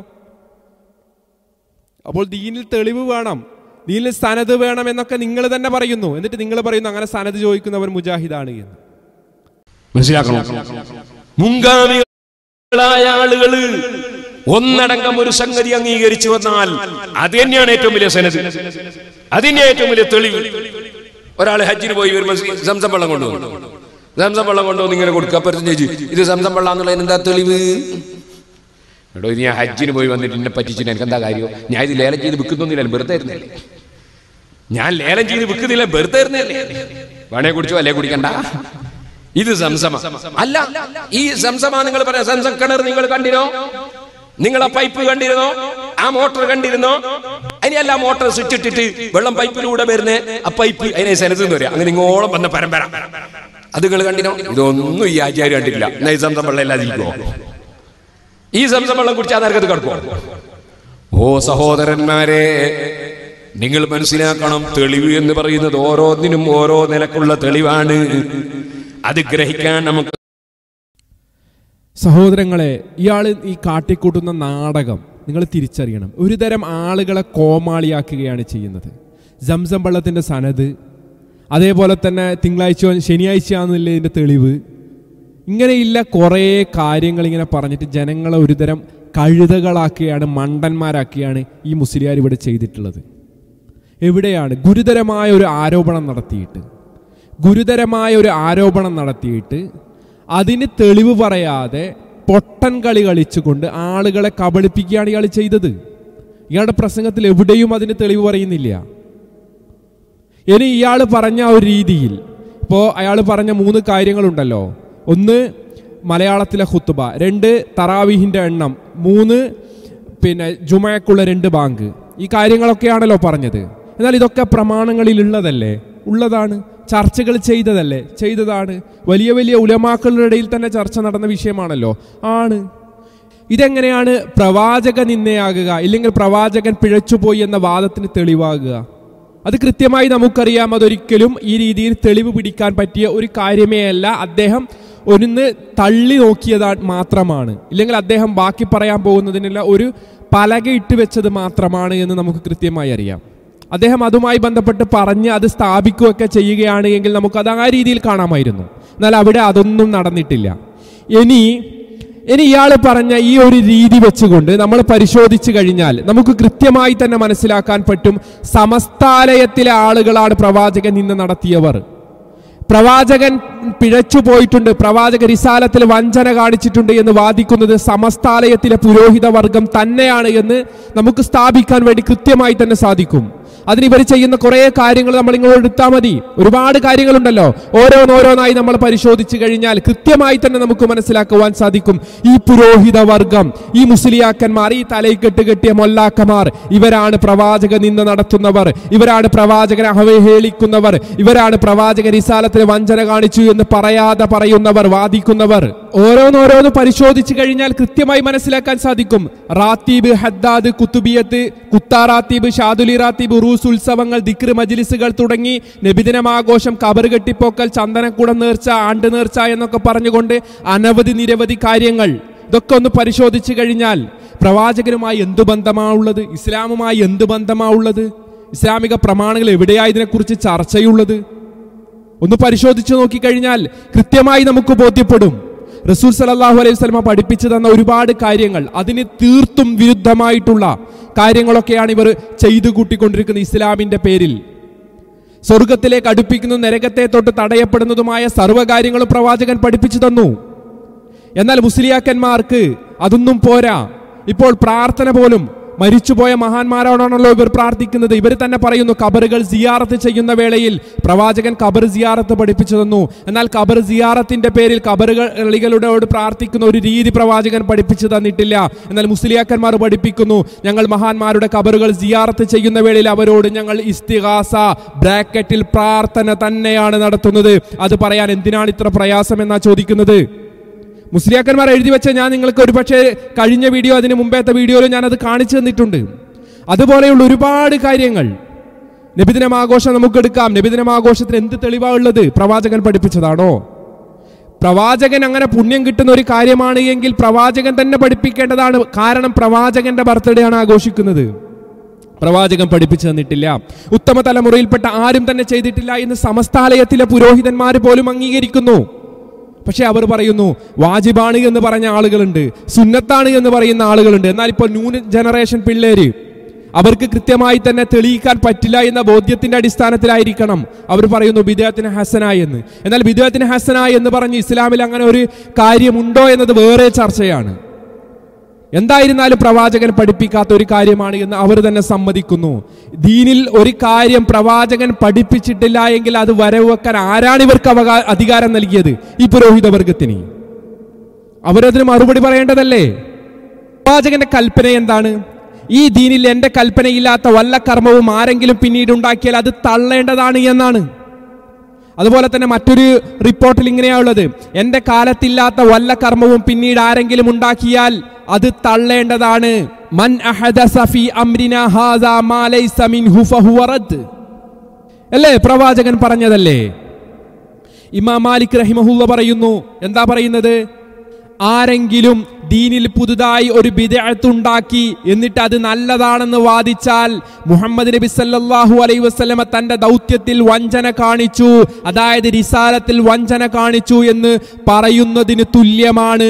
അപ്പോൾ ദീനിൽ തെളിവ് വേണം, ദീനിൽ സനത് വേണം എന്നൊക്കെ നിങ്ങൾ തന്നെ പറയുന്നു. എന്നിട്ട് നിങ്ങൾ പറയുന്നു അങ്ങനെ സനത് ചോദിക്കുന്നവർ മുജാഹിദാണ് എന്ന്. മനസ്സിലാക്കണം. മുൻഗാമികളായ ആളുകൾ ഒന്നടങ്കം ഒരു സംഗതി അംഗീകരിച്ചു വന്നാൽ അത് തന്നെയാണ് ഏറ്റവും വലിയ സനത്, അതിന്റെ ഏറ്റവും വലിയ തെളിവ്. ഒരാൾ ഹജ്ജിന് പോയി വരുമ്പോൾ സംസം വെള്ളം കൊണ്ടുവന്നു, സംസം വെള്ളം കൊണ്ടുവന്ന് ഇങ്ങനെ കൊടുക്കുക, അപ്പം ചേച്ചി ഇത് സംസം വെള്ളം എന്നുള്ളതിന് എന്താ തെളിവ്? എടോ ഇത് ഞാൻ ഹജ്ജിന് പോയി വന്നിട്ട് എന്നെ പറ്റിച്ചിട്ട് എനിക്ക് എന്താ കാര്യം? ഞാൻ ഇത് ലേലം ചെയ്ത് വിൽക്കുന്നൊന്നുമില്ല, വെറുതെ തരുന്നല്ലേ. ഞാൻ ലേലം ചെയ്ത് വിൽക്കുന്നില്ല, വെറുതെ തരുന്നല്ലേ. വേണേ കുടിച്ചോ അല്ലേ കുടിക്കണ്ട. ഇത് സംസമ അല്ല. ഈ സംസമാ നിങ്ങൾ പറയാം. സംസം കിണർ നിങ്ങൾ കണ്ടിരുന്നോ? നിങ്ങൾ ആ പൈപ്പ് കണ്ടിരുന്നോ? ആ മോട്ടർ കണ്ടിരുന്നോ? അതിനെല്ലാം മോട്ടർ സ്വിച്ച് ഇട്ടിട്ട് വെള്ളം പൈപ്പിലൂടെ വരുന്നേ ആ പൈപ്പ് അതിനെ സനത്ത് എന്ന് പറയാം. അങ്ങനെ ഇങ്ങോളം വന്ന പരമ്പര അത് നിങ്ങൾ കണ്ടിരുന്നോ? ഇതൊന്നും ഈ ആചാര്യം കണ്ടിട്ടില്ല. എന്നാ ഈ സംസം വെള്ളം ഇല്ലാതിരിക്കുമോ? ഈ സംസം വെള്ളം കുടിച്ചാൽ നരകത്ത് കിടക്കുമോ? ഓ സഹോദരന്മാരെ, നിങ്ങൾ മനസ്സിലാക്കണം, തെളിവ് എന്ന് പറയുന്നത് ഓരോന്നിനും ഓരോ നിലക്കുള്ള തെളിവാണ്. അത് ഗ്രഹിക്കാൻ നമുക്ക്. സഹോദരങ്ങളെ, ഇയാൾ ഈ കാട്ടിക്കൂട്ടുന്ന നാടകം നിങ്ങൾ തിരിച്ചറിയണം. ഒരു തരം ആളുകളെ കോമാളിയാക്കുകയാണ് ചെയ്യുന്നത്. സംസം വെള്ളത്തിൻ്റെ സനത്, അതേപോലെ തന്നെ തിങ്കളാഴ്ച ശനിയാഴ്ചയാണെന്നില്ല ഇതിൻ്റെ തെളിവ്. ഇങ്ങനെയില്ല കുറേ കാര്യങ്ങൾ ഇങ്ങനെ പറഞ്ഞിട്ട് ജനങ്ങളെ ഒരുതരം കഴുതകളാക്കുകയാണ്, മണ്ടന്മാരാക്കിയാണ് ഈ മുസ്ലിയാർ ഇവിടെ ചെയ്തിട്ടുള്ളത്. എവിടെയാണ് ഗുരുതരമായ ഒരു ആരോപണം നടത്തിയിട്ട് ഗുരുതരമായ ഒരു ആരോപണം നടത്തിയിട്ട് അതിന് തെളിവ് പറയാതെ പൊട്ടൻ കളി കളിച്ചുകൊണ്ട് ആളുകളെ കബളിപ്പിക്കുകയാണ് ഇയാൾ ചെയ്തത്. ഇയാളുടെ പ്രസംഗത്തിൽ എവിടെയും അതിന് തെളിവ് പറയുന്നില്ല. ഇനി ഇയാൾ പറഞ്ഞ ഒരു രീതിയിൽ ഇപ്പോൾ അയാൾ പറഞ്ഞ മൂന്ന് കാര്യങ്ങളുണ്ടല്ലോ. ഒന്ന് മലയാളത്തിലെ ഖുത്ബ, രണ്ട് തറാവീഹിൻ്റെ എണ്ണം, മൂന്ന് പിന്നെ ജുമഅക്കുള്ള രണ്ട് ബാങ്ക്. ഈ കാര്യങ്ങളൊക്കെയാണല്ലോ പറഞ്ഞത്. എന്നാൽ ഇതൊക്കെ പ്രമാണങ്ങളിലുള്ളതല്ലേ? ഉള്ളതാണ്. ചർച്ചകൾ ചെയ്തതല്ലേ? ചെയ്തതാണ്. വലിയ വലിയ ഉലമാക്കളുടെ ഇടയിൽ തന്നെ ചർച്ച നടന്ന വിഷയമാണല്ലോ. ആണ്. ഇതെങ്ങനെയാണ് പ്രവാചക നിന്ദയാകുക, ഇല്ലെങ്കിൽ പ്രവാചകൻ പിഴച്ചുപോയി എന്ന വാദത്തിന് തെളിവാകുക? അത് കൃത്യമായി നമുക്കറിയാം. അതൊരിക്കലും ഈ രീതിയിൽ തെളിവ് പിടിക്കാൻ പറ്റിയ ഒരു കാര്യമേ അല്ല. അദ്ദേഹം ഒന്ന് തള്ളി നോക്കിയതാ മാത്രമാണ്, ഇല്ലെങ്കിൽ അദ്ദേഹം ബാക്കി പറയാൻ പോകുന്നതിനുള്ള ഒരു പലക ഇട്ട് വെച്ചത് മാത്രമാണ് എന്ന് നമുക്ക് കൃത്യമായി അറിയാം. അദ്ദേഹം അതുമായി ബന്ധപ്പെട്ട് പറഞ്ഞ് അത് സ്ഥാപിക്കുകയൊക്കെ ചെയ്യുകയാണ് എങ്കിൽ നമുക്കത് ആ രീതിയിൽ കാണാമായിരുന്നു. എന്നാൽ അവിടെ അതൊന്നും നടന്നിട്ടില്ല. ഇനി ഇനി ഇയാൾ പറഞ്ഞ ഈ ഒരു രീതി വെച്ചുകൊണ്ട് നമ്മൾ പരിശോധിച്ചു കഴിഞ്ഞാൽ നമുക്ക് കൃത്യമായി തന്നെ മനസ്സിലാക്കാൻ പറ്റും, സമസ്താലയത്തിലെ ആളുകളാണ് പ്രവാചകൻ നിന്ന നടത്തിയവർ. പ്രവാചകൻ പിഴച്ചു പോയിട്ടുണ്ട്, പ്രവാചക റിസാലത്തിൽ വഞ്ചന കാണിച്ചിട്ടുണ്ട് എന്ന് വാദിക്കുന്നത് സമസ്താലയത്തിലെ പുരോഹിത വർഗം തന്നെയാണ് എന്ന് നമുക്ക് സ്ഥാപിക്കാൻ വേണ്ടി കൃത്യമായി തന്നെ സാധിക്കും. അതിന് ഇവർ ചെയ്യുന്ന കുറേ കാര്യങ്ങൾ നമ്മൾ ഇങ്ങോട്ട് എടുത്താൽ മതി. ഒരുപാട് കാര്യങ്ങളുണ്ടല്ലോ. ഓരോന്നോരോന്നായി നമ്മൾ പരിശോധിച്ചു കഴിഞ്ഞാൽ കൃത്യമായി തന്നെ നമുക്ക് മനസ്സിലാക്കുവാൻ സാധിക്കും. ഈ പുരോഹിത വർഗം, ഈ മുസ്ലിയാക്കന്മാർ, ഈ തലയ്ക്കെട്ട് കെട്ടിയ മൊല്ലാക്കമാർ, ഇവരാണ് പ്രവാചക നിന്ന നടത്തുന്നവർ, ഇവരാണ് പ്രവാചകനെ അവഹേളിക്കുന്നവർ, ഇവരാണ് പ്രവാചക റിസാലത്തിൽ വഞ്ചന കാണിച്ചു എന്ന് പറയാതെ പറയുന്നവർ, വാദിക്കുന്നവർ, ഓരോന്നോരോന്ന് പരിശോധിച്ചു കഴിഞ്ഞാൽ കൃത്യമായി മനസ്സിലാക്കാൻ സാധിക്കും. റാത്തീബ്, ഹദ്ദാദ്, കുത്തുബിയത്ത്, കുത്താറാത്തീബ്, ഷാദുലി റാത്തീബ്, ഉറൂസ് ഉത്സവങ്ങൾ, ദിക്ർ മജ്ലിസുകൾ തുടങ്ങി നബിദിനമാഘോഷം, കബർ കെട്ടിപ്പോക്കൽ, ചന്ദനക്കുടം നേർച്ച, ആണ്ട് നേർച്ച എന്നൊക്കെ പറഞ്ഞുകൊണ്ട് അനവധി നിരവധി കാര്യങ്ങൾ. ഇതൊക്കെ ഒന്ന് പരിശോധിച്ചു കഴിഞ്ഞാൽ പ്രവാചകനുമായി എന്ത് ബന്ധമാണുള്ളത്, ഇസ്ലാമുമായി എന്ത് ബന്ധമാണുള്ളത്, ഇസ്ലാമിക പ്രമാണങ്ങൾ എവിടെയാ ഇതിനെക്കുറിച്ച് ചർച്ചയുള്ളത്, ഒന്ന് പരിശോധിച്ചു നോക്കിക്കഴിഞ്ഞാൽ കൃത്യമായി നമുക്ക് ബോധ്യപ്പെടും. റസൂൽ സല്ലല്ലാഹു അലൈഹി വസല്ലമ പഠിപ്പിച്ചു തന്ന ഒരുപാട് കാര്യങ്ങൾ, അതിന് തീർത്തും വിരുദ്ധമായിട്ടുള്ള കാര്യങ്ങളൊക്കെയാണ് ഇവർ ചെയ്തു കൂട്ടിക്കൊണ്ടിരിക്കുന്ന ഇസ്ലാമിന്റെ പേരിൽ. സ്വർഗത്തിലേക്ക് അടുപ്പിക്കുന്നതും നരകത്തെ തൊട്ട് തടയപ്പെടുന്നതുമായ സർവ്വകാര്യങ്ങളും പ്രവാചകൻ പഠിപ്പിച്ചു തന്നു. എന്നാൽ മുസ്ലിയാക്കന്മാർക്ക് അതൊന്നും പോരാ. ഇപ്പോൾ പ്രാർത്ഥന പോലും മരിച്ചുപോയ മഹാന്മാരോടാണല്ലോ ഇവർ പ്രാർത്ഥിക്കുന്നത്. ഇവർ തന്നെ പറയുന്നു ഖബറുകൾ സിയാറത്ത് ചെയ്യുന്ന വേളയിൽ പ്രവാചകൻ ഖബർ സിയാറത്ത് പഠിപ്പിച്ചു തന്നു. എന്നാൽ ഖബർ സിയാറത്തിന്റെ പേരിൽ ഖബറുകളികളോട് പ്രാർത്ഥിക്കുന്ന ഒരു രീതി പ്രവാചകൻ പഠിപ്പിച്ചു തന്നിട്ടില്ല. എന്നാൽ മുസ്ലിയാക്കന്മാർ പഠിപ്പിക്കുന്നു ഞങ്ങൾ മഹാന്മാരുടെ ഖബറുകൾ സിയാറത്ത് ചെയ്യുന്ന വേളയിൽ അവരോട് ഞങ്ങൾ ഇസ്തിഗാസ ബ്രാക്കറ്റിൽ പ്രാർത്ഥന തന്നെയാണ് നടത്തുന്നത്. അത് പറയാൻ എന്തിനാണ് ഇത്ര പ്രയാസം എന്നാ ചോദിക്കുന്നത്. മുസ്ലിയാക്കന്മാർ എഴുതി വെച്ച ഞാൻ നിങ്ങൾക്ക് ഒരു പക്ഷേ കഴിഞ്ഞ വീഡിയോ, അതിന് മുമ്പത്തെ വീഡിയോയിൽ ഞാൻ അത് കാണിച്ചു തന്നിട്ടുണ്ട്. അതുപോലെയുള്ള ഒരുപാട് കാര്യങ്ങൾ. നബിദിനമാഘോഷം നമുക്കെടുക്കാം. നബിദിനമാഘോഷത്തിന് എന്ത് തെളിവാണ് ഉള്ളത്? പ്രവാചകൻ പഠിപ്പിച്ചതാണോ? പ്രവാചകൻ അങ്ങനെ പുണ്യം കിട്ടുന്ന ഒരു കാര്യമാണ് എങ്കിൽ പ്രവാചകൻ തന്നെ പഠിപ്പിക്കേണ്ടതാണ്. കാരണം പ്രവാചകന്റെ ബർത്ത്ഡേ ആണ് ആഘോഷിക്കുന്നത്. പ്രവാചകൻ പഠിപ്പിച്ചു തന്നിട്ടില്ല. ഉത്തമ തലമുറയിൽപ്പെട്ട ആരും തന്നെ ചെയ്തിട്ടില്ല എന്ന് സമസ്താലയത്തിലെ പുരോഹിതന്മാർ പോലും അംഗീകരിക്കുന്നു. പക്ഷെ അവർ പറയുന്നു വാജിബാണ് എന്ന് പറഞ്ഞ ആളുകളുണ്ട്, സുന്നത്താണ് എന്ന് പറയുന്ന ആളുകളുണ്ട്. എന്നാൽ ഇപ്പോൾ ന്യൂ ജനറേഷൻ പിള്ളേര്, അവർക്ക് കൃത്യമായി തന്നെ തെളിയിക്കാൻ പറ്റില്ല എന്ന ബോധ്യത്തിന്റെ അടിസ്ഥാനത്തിലായിരിക്കണം അവർ പറയുന്നു ബിദ്അത്തിന് ഹസന എന്ന്. എന്നാൽ ബിദ്അത്തിന് ഹസന എന്ന് പറഞ്ഞ് ഇസ്ലാമിൽ അങ്ങനെ ഒരു കാര്യമുണ്ടോ എന്നത് വേറെ ചർച്ചയാണ്. എന്തായിരുന്നാലും പ്രവാചകൻ പഠിപ്പിക്കാത്ത ഒരു കാര്യമാണ് എന്ന് അവർ തന്നെ സമ്മതിക്കുന്നു. ദീനിൽ ഒരു കാര്യം പ്രവാചകൻ പഠിപ്പിച്ചിട്ടില്ല എങ്കിൽ അത് വരവെക്കാൻ ആരാണ് ഇവർക്ക് അവകാ അധികാരം നൽകിയത്? ഈ പുരോഹിത വർഗത്തിന്. അവരതിന് മറുപടി പറയേണ്ടതല്ലേ? പ്രവാചകന്റെ കൽപ്പന എന്താണ്? ഈ ദീനിൽ എന്റെ കൽപ്പനയില്ലാത്ത വല്ല കർമ്മവും ആരെങ്കിലും പിന്നീട് ഉണ്ടാക്കിയാൽ അത് തള്ളേണ്ടതാണ് എന്നാണ്. അതുപോലെ തന്നെ മറ്റൊരു റിപ്പോർട്ടിൽ ഇങ്ങനെയാണുള്ളത്, എന്റെ കാലത്തില്ലാത്ത വല്ല കർമ്മവും പിന്നീട് ആരെങ്കിലും ഉണ്ടാക്കിയാൽ അത് തള്ളേണ്ടതാണ്. മൻ അഹദസ ഫീ അംരിനാ ഹാദാ മാ ലൈസ മിൻഹു ഫഹുവ റദ്ദ്. അല്ലേ? പ്രവാചകൻ പറഞ്ഞതല്ലേ. ഇമാം മാലിക് റഹിമഹുല്ല പറയുന്നു, എന്താ പറയുന്നത്? ആരെങ്കിലും ദീനിൽ പുതുതായി ഒരു ബിദ്അത്ത് ഉണ്ടാക്കി എന്നിട്ട് അത് നല്ലതാണെന്ന് വാദിച്ചാൽ മുഹമ്മദ് നബി സല്ലല്ലാഹു അലൈഹി വസല്ലമ തന്റെ ദൗത്യത്തിൽ വഞ്ചന കാണിച്ചു, അതായത് റിസാലത്തിൽ വഞ്ചന കാണിച്ചു എന്ന് പറയുന്നതിന് തുല്യമാണ്.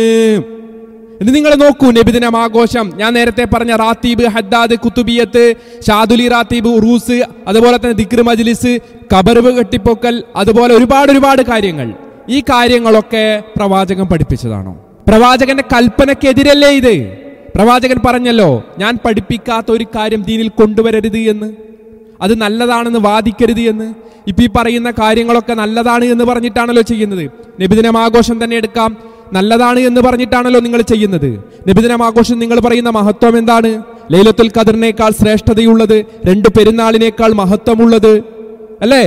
എന്ന് നിങ്ങൾ നോക്കൂ. നബിദിനം ആഘോഷം, ഞാൻ നേരത്തെ പറഞ്ഞ റാത്തീബ്, ഹദ്ദാദ്, കുത്തുബിയത്ത്, ഷാദുലി റാത്തീബ്, ഉറൂസ്, അതുപോലെ തന്നെ ദിക്ർ മജ്ലിസ്, ഖബർ കെട്ടിപ്പൊക്കൽ, അതുപോലെ ഒരുപാട് ഒരുപാട് കാര്യങ്ങൾ. ഈ കാര്യങ്ങളൊക്കെ പ്രവാചകൻ പഠിപ്പിച്ചതാണോ? പ്രവാചകന്റെ കൽപ്പനക്കെതിരല്ലേ ഇത്? പ്രവാചകൻ പറഞ്ഞല്ലോ ഞാൻ പഠിപ്പിക്കാത്ത ഒരു കാര്യം ദീനിൽ കൊണ്ടുവരരുത് എന്ന്, അത് നല്ലതാണെന്ന് വാദിക്കരുത് എന്ന്. ഇപ്പൊ ഈ പറയുന്ന കാര്യങ്ങളൊക്കെ നല്ലതാണ് എന്ന് പറഞ്ഞിട്ടാണല്ലോ ചെയ്യുന്നത്. നബിദിനം ആഘോഷം തന്നെ എടുക്കാം, നല്ലതാണ് എന്ന് പറഞ്ഞിട്ടാണല്ലോ നിങ്ങൾ ചെയ്യുന്നത്. നബിദിനം ആഘോഷം നിങ്ങൾ പറയുന്ന മഹത്വം എന്താണ്? ലൈലത്തുൽ ഖദറിനേക്കാൾ ശ്രേഷ്ഠതയുള്ളത്, രണ്ട് പെരുന്നാളിനേക്കാൾ മഹത്വമുള്ളത് അല്ലേ?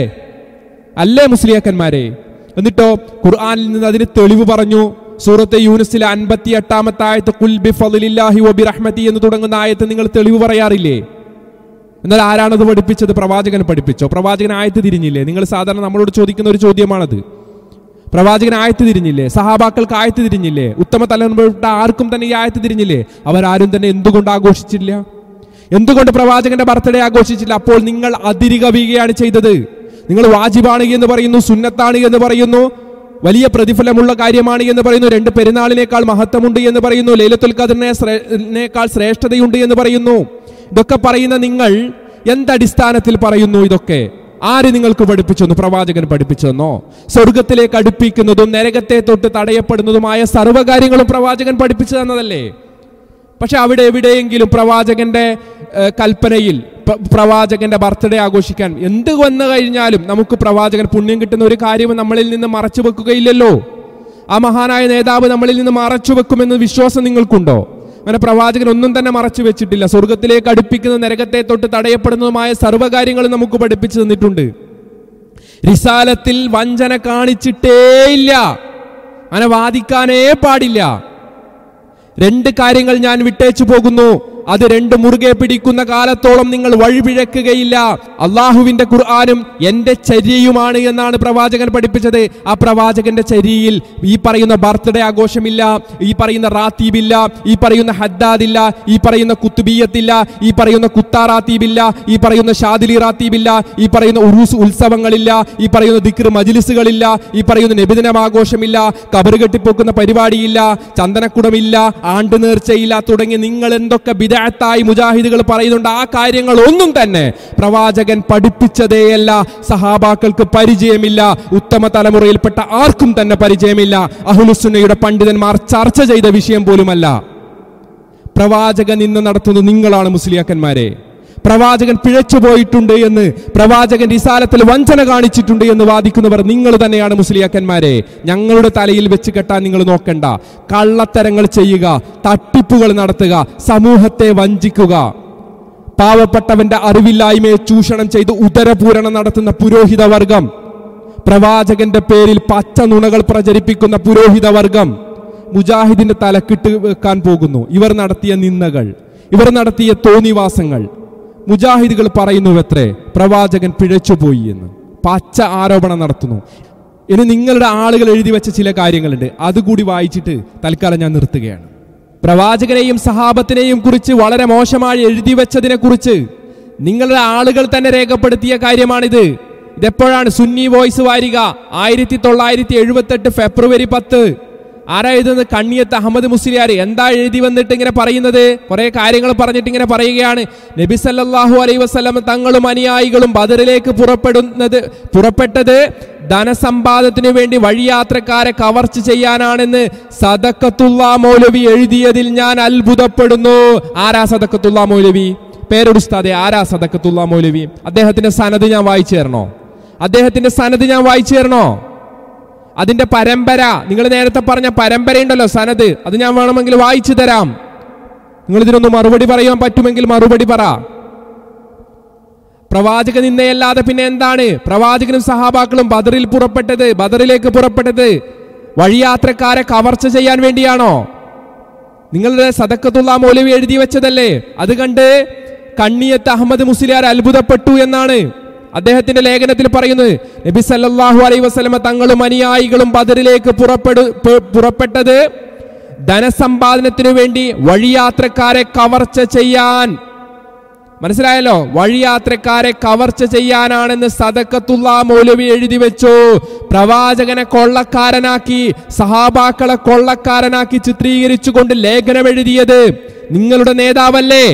അല്ലേ മുസ്ലിയാക്കന്മാരെ? എന്നിട്ടോ ഖുർആനിൽ നിന്ന് അതിന് തെളിവ് പറഞ്ഞു. സൂറത്തെ യൂനുസിലെ അൻപത്തി എട്ടാമത്തെ ആയത്ത് ഖുൽ ബിഫളില്ലാഹി വബിറഹ്മതി എന്ന് തുടങ്ങുന്ന ആയത്ത് നിങ്ങൾ തെളിവ് പറയാറില്ലേ? എന്നാൽ ആരാണത് പഠിപ്പിച്ചത്? പ്രവാചകൻ പഠിപ്പിച്ചോ? പ്രവാചകൻ ആയത്ത് തിരിഞ്ഞില്ലേ? നിങ്ങൾ സാധാരണ നമ്മളോട് ചോദിക്കുന്ന ഒരു ചോദ്യമാണത്. പ്രവാചകൻ ആയത്ത് തിരിഞ്ഞില്ലേ? സഹാബാക്കൾക്ക് ആയത്ത് തിരിഞ്ഞില്ലേ? ഉത്തമ തലമുറപ്പെട്ട ആർക്കും തന്നെ ഈ ആയത്ത് തിരിഞ്ഞില്ലേ? അവരാരും തന്നെ എന്തുകൊണ്ട് ആഘോഷിച്ചില്ല? എന്തുകൊണ്ട് പ്രവാചകന്റെ ബർത്ത്ഡേ ആഘോഷിച്ചില്ല? അപ്പോൾ നിങ്ങൾ അതിരുകവിയുകയാണ് ചെയ്തത്. നിങ്ങൾ വാജിബാണ് എന്ന് പറയുന്നു, സുന്നത്താണ് എന്ന് പറയുന്നു, വലിയ പ്രതിഫലമുള്ള കാര്യമാണ് എന്ന് പറയുന്നു, രണ്ട് പെരുന്നാളിനേക്കാൾ മഹത്വമുണ്ട് എന്ന് പറയുന്നു, ലൈലത്തുൽ ഖദറിനേക്കാൾ ശ്രേഷ്ഠതയുണ്ട് എന്ന് പറയുന്നു. ഇതൊക്കെ പറയുന്ന നിങ്ങൾ എന്തടിസ്ഥാനത്തിൽ പറയുന്നു? ഇതൊക്കെ ആര് നിങ്ങൾക്ക് പഠിപ്പിച്ചെന്നു? പ്രവാചകൻ പഠിപ്പിച്ചെന്നോ? സ്വർഗത്തിലേക്ക് അടുപ്പിക്കുന്നതും നരകത്തെ തൊട്ട് തടയപ്പെടുന്നതുമായ സർവ്വകാര്യങ്ങളും പ്രവാചകൻ പഠിപ്പിച്ചു തന്നതല്ലേ? പക്ഷെ അവിടെ എവിടെയെങ്കിലും പ്രവാചകന്റെ കൽപ്പനയിൽ പ്രവാചകന്റെ ബർത്ത്ഡേ ആഘോഷിക്കാൻ എന്ത് വന്നു കഴിഞ്ഞാലും നമുക്ക് പ്രവാചകൻ പുണ്യം കിട്ടുന്ന ഒരു കാര്യവും നമ്മളിൽ നിന്ന് മറച്ചു വെക്കുകയില്ലല്ലോ. ആ മഹാനായ നേതാവ് നമ്മളിൽ നിന്ന് മറച്ചു വെക്കുമെന്ന് വിശ്വാസം നിങ്ങൾക്കുണ്ടോ? അങ്ങനെ പ്രവാചകൻ ഒന്നും തന്നെ മറച്ചു വെച്ചിട്ടില്ല. സ്വർഗത്തിലേക്ക് അടുപ്പിക്കുന്ന നരകത്തെ തൊട്ട് തടയപ്പെടുന്നതുമായ സർവ്വകാര്യങ്ങളും നമുക്ക് പഠിപ്പിച്ചു തന്നിട്ടുണ്ട്. റിസാലത്തിൽ വഞ്ചന കാണിച്ചിട്ടേയില്ല, അങ്ങനെ വാദിക്കാനേ പാടില്ല. രണ്ട് കാര്യങ്ങൾ ഞാൻ വിട്ടേച്ചു പോകുന്നു, അത് രണ്ട് മുറുകെ പിടിക്കുന്ന കാലത്തോളം നിങ്ങൾ വഴിപിഴക്കുകയില്ല. അള്ളാഹുവിന്റെ ഖുർആനും എന്റെ ചര്യയുമാണ് എന്നാണ് പ്രവാചകൻ പഠിപ്പിച്ചത്. ആ പ്രവാചകന്റെ ചര്യയിൽ ഈ പറയുന്ന ബർത്ത്ഡേ ആഘോഷമില്ല, ഈ പറയുന്ന റാത്തീബില്ല, ഈ പറയുന്ന ഹദ്ദാദില്ല, ഈ പറയുന്ന കുത്തുബിയത്തില്ല, ഈ പറയുന്ന കുത്താറാത്തീബില്ല, ഈ പറയുന്ന ഷാദിലി റാത്തീബില്ല, ഈ പറയുന്ന ഉറൂസ് ഉത്സവങ്ങളില്ല, ഈ പറയുന്ന ദിക്ർ മജ്ലിസുകളില്ല, ഈ പറയുന്ന നബിദിനം ആഘോഷമില്ല, കബറ് കെട്ടിപ്പോക്കുന്ന പരിപാടിയില്ല, ചന്ദനക്കുടമില്ല, ആണ്ട് നേർച്ചയില്ല, തുടങ്ങി നിങ്ങൾ എന്തൊക്കെ ബിദ്അത്തായി മുജാഹിദുകൾ പറയുന്നുണ്ട്, ആ കാര്യങ്ങൾ ഒന്നും തന്നെ പ്രവാചകൻ പഠിപ്പിച്ചതേയല്ല, സഹാബാക്കൾക്ക് പരിചയമില്ല, ഉത്തമ തലമുറയിൽപ്പെട്ട ആർക്കും തന്നെ പരിചയമില്ല, അഹ്ലുസുന്നയുടെ പണ്ഡിതന്മാർ ചർച്ച ചെയ്ത വിഷയം പോലുമല്ല. പ്രവാചകൻ ഇന്ന് നടത്തുന്നത് നിങ്ങളാണ് മുസ്ലിയാക്കന്മാരെ. പ്രവാചകൻ പിഴച്ചുപോയിട്ടുണ്ട് എന്ന്, പ്രവാചകൻ റിസാലത്തിൽ വഞ്ചന കാണിച്ചിട്ടുണ്ട് എന്ന് വാദിക്കുന്നവർ നിങ്ങൾ തന്നെയാണ് മുസ്ലിയാക്കന്മാരെ. ഞങ്ങളുടെ തലയിൽ വെച്ച് കെട്ടാൻ നിങ്ങൾ നോക്കണ്ട. കള്ളത്തരങ്ങൾ ചെയ്യുക, തട്ടിപ്പുകൾ നടത്തുക, സമൂഹത്തെ വഞ്ചിക്കുക, പാവപ്പെട്ടവന്റെ അറിവില്ലായ്മയെ ചൂഷണം ചെയ്ത് ഉദരപൂരണം നടത്തുന്ന പുരോഹിത വർഗം, പ്രവാചകന്റെ പേരിൽ പച്ച നുണകൾ പ്രചരിപ്പിക്കുന്ന പുരോഹിത വർഗം മുജാഹിദിന്റെ തലക്കിട്ട് വെക്കാൻ പോകുന്നു. ഇവർ നടത്തിയ നിന്ദകൾ, ഇവർ നടത്തിയ തോന്നിവാസങ്ങൾ മുജാഹിദുകൾ പറയുന്നുവത്രേ പ്രവാചകൻ പിഴച്ചുപോയി എന്ന്, പച്ച ആരോപണം നടത്തുന്നു. ഇനി നിങ്ങളുടെ ആളുകൾ എഴുതി വെച്ച ചില കാര്യങ്ങളുണ്ട്, അതുകൂടി വായിച്ചിട്ട് തൽക്കാലം ഞാൻ നിർത്തുകയാണ്. പ്രവാചകനെയും സഹാബത്തിനെയും കുറിച്ച് വളരെ മോശമായി എഴുതി വെച്ചതിനെ കുറിച്ച് നിങ്ങളുടെ ആളുകൾ തന്നെ രേഖപ്പെടുത്തിയ കാര്യമാണിത്. ഇതെപ്പോഴാണ് സുന്നി വോയിസ് വാരിക, ആയിരത്തി തൊള്ളായിരത്തി എഴുപത്തി എട്ട് ഫെബ്രുവരി പത്ത്. ആരാ എഴുതുന്നത്? കണ്ണിയത്ത് അഹമ്മദ് മുസ്ലിയാർ. എന്താ എഴുതി വന്നിട്ട് ഇങ്ങനെ പറയുന്നത്? കുറെ കാര്യങ്ങൾ പറഞ്ഞിട്ട് ഇങ്ങനെ പറയുകയാണ്, നബി സല്ലല്ലാഹു അലൈഹി വസല്ലം തങ്ങളും അനുയായികളും ബദറിലേക്ക് പുറപ്പെടുന്നത് പുറപ്പെട്ടത് ധനസമ്പാദത്തിനു വേണ്ടി വഴിയാത്രക്കാരെ കവർച്ച ചെയ്യാനാണെന്ന് സദഖത്തുല്ലാ മൗലവി എഴുതിയതിൽ ഞാൻ അത്ഭുതപ്പെടുന്നു. ആരാ സദഖത്തുല്ലാ മൗലവി? പേരുസ്താദെ, ആരാ സദഖത്തുല്ലാ മൗലവി? അദ്ദേഹത്തിന്റെ സനദ് ഞാൻ വായിച്ചു തരണോ? അദ്ദേഹത്തിന്റെ സനദ് ഞാൻ വായിച്ചു തരണോ? അതിന്റെ പരമ്പര, നിങ്ങൾ നേരത്തെ പറഞ്ഞ പരമ്പരയുണ്ടല്ലോ സനദ്, അത് ഞാൻ വേണമെങ്കിൽ വായിച്ചു തരാം. നിങ്ങൾ ഇതിനൊന്ന് മറുപടി പറയാൻ പറ്റുമെങ്കിൽ മറുപടി പറ. പ്രവാചക നിന്നയല്ലാതെ പിന്നെ എന്താണ്? പ്രവാചകനും സഹാബാക്കളും ബദറിൽ പുറപ്പെട്ടത്, ബദറിലേക്ക് പുറപ്പെട്ടത് വഴിയാത്രക്കാരെ കവർച്ച ചെയ്യാൻ വേണ്ടിയാണോ? നിങ്ങളുടെ സദഖത്തുല്ലാ മൗലവി എഴുതി വെച്ചതല്ലേ? അത് കണ്ട് കണ്ണിയത്ത് അഹമ്മദ് മുസ്ലിയാർ അത്ഭുതപ്പെട്ടു എന്നാണ് അദ്ദേഹത്തിന്റെ ലേഖനത്തിൽ പറയുന്നത്. നബി സല്ലല്ലാഹു അലൈഹി വസല്ലം തങ്ങളും അനുയായികളും ബദറിലേക്ക് പുറപ്പെടു പുറപ്പെട്ടത് ധനസമ്പാദനത്തിനു വേണ്ടി വഴിയാത്രക്കാരെ കവർച്ച ചെയ്യാൻ. മനസ്സിലായല്ലോ? വഴിയാത്രക്കാരെ കവർച്ച ചെയ്യാനാണെന്ന് സദഖത്തുല്ലാ മൗലവി എഴുതി വെച്ചു. പ്രവാചകനെ കൊള്ളക്കാരനാക്കി, സഹാബാക്കളെ കൊള്ളക്കാരനാക്കി ചിത്രീകരിച്ചുകൊണ്ട് ലേഖനം എഴുതിയത് നിങ്ങളുടെ നേതാവല്ലേ?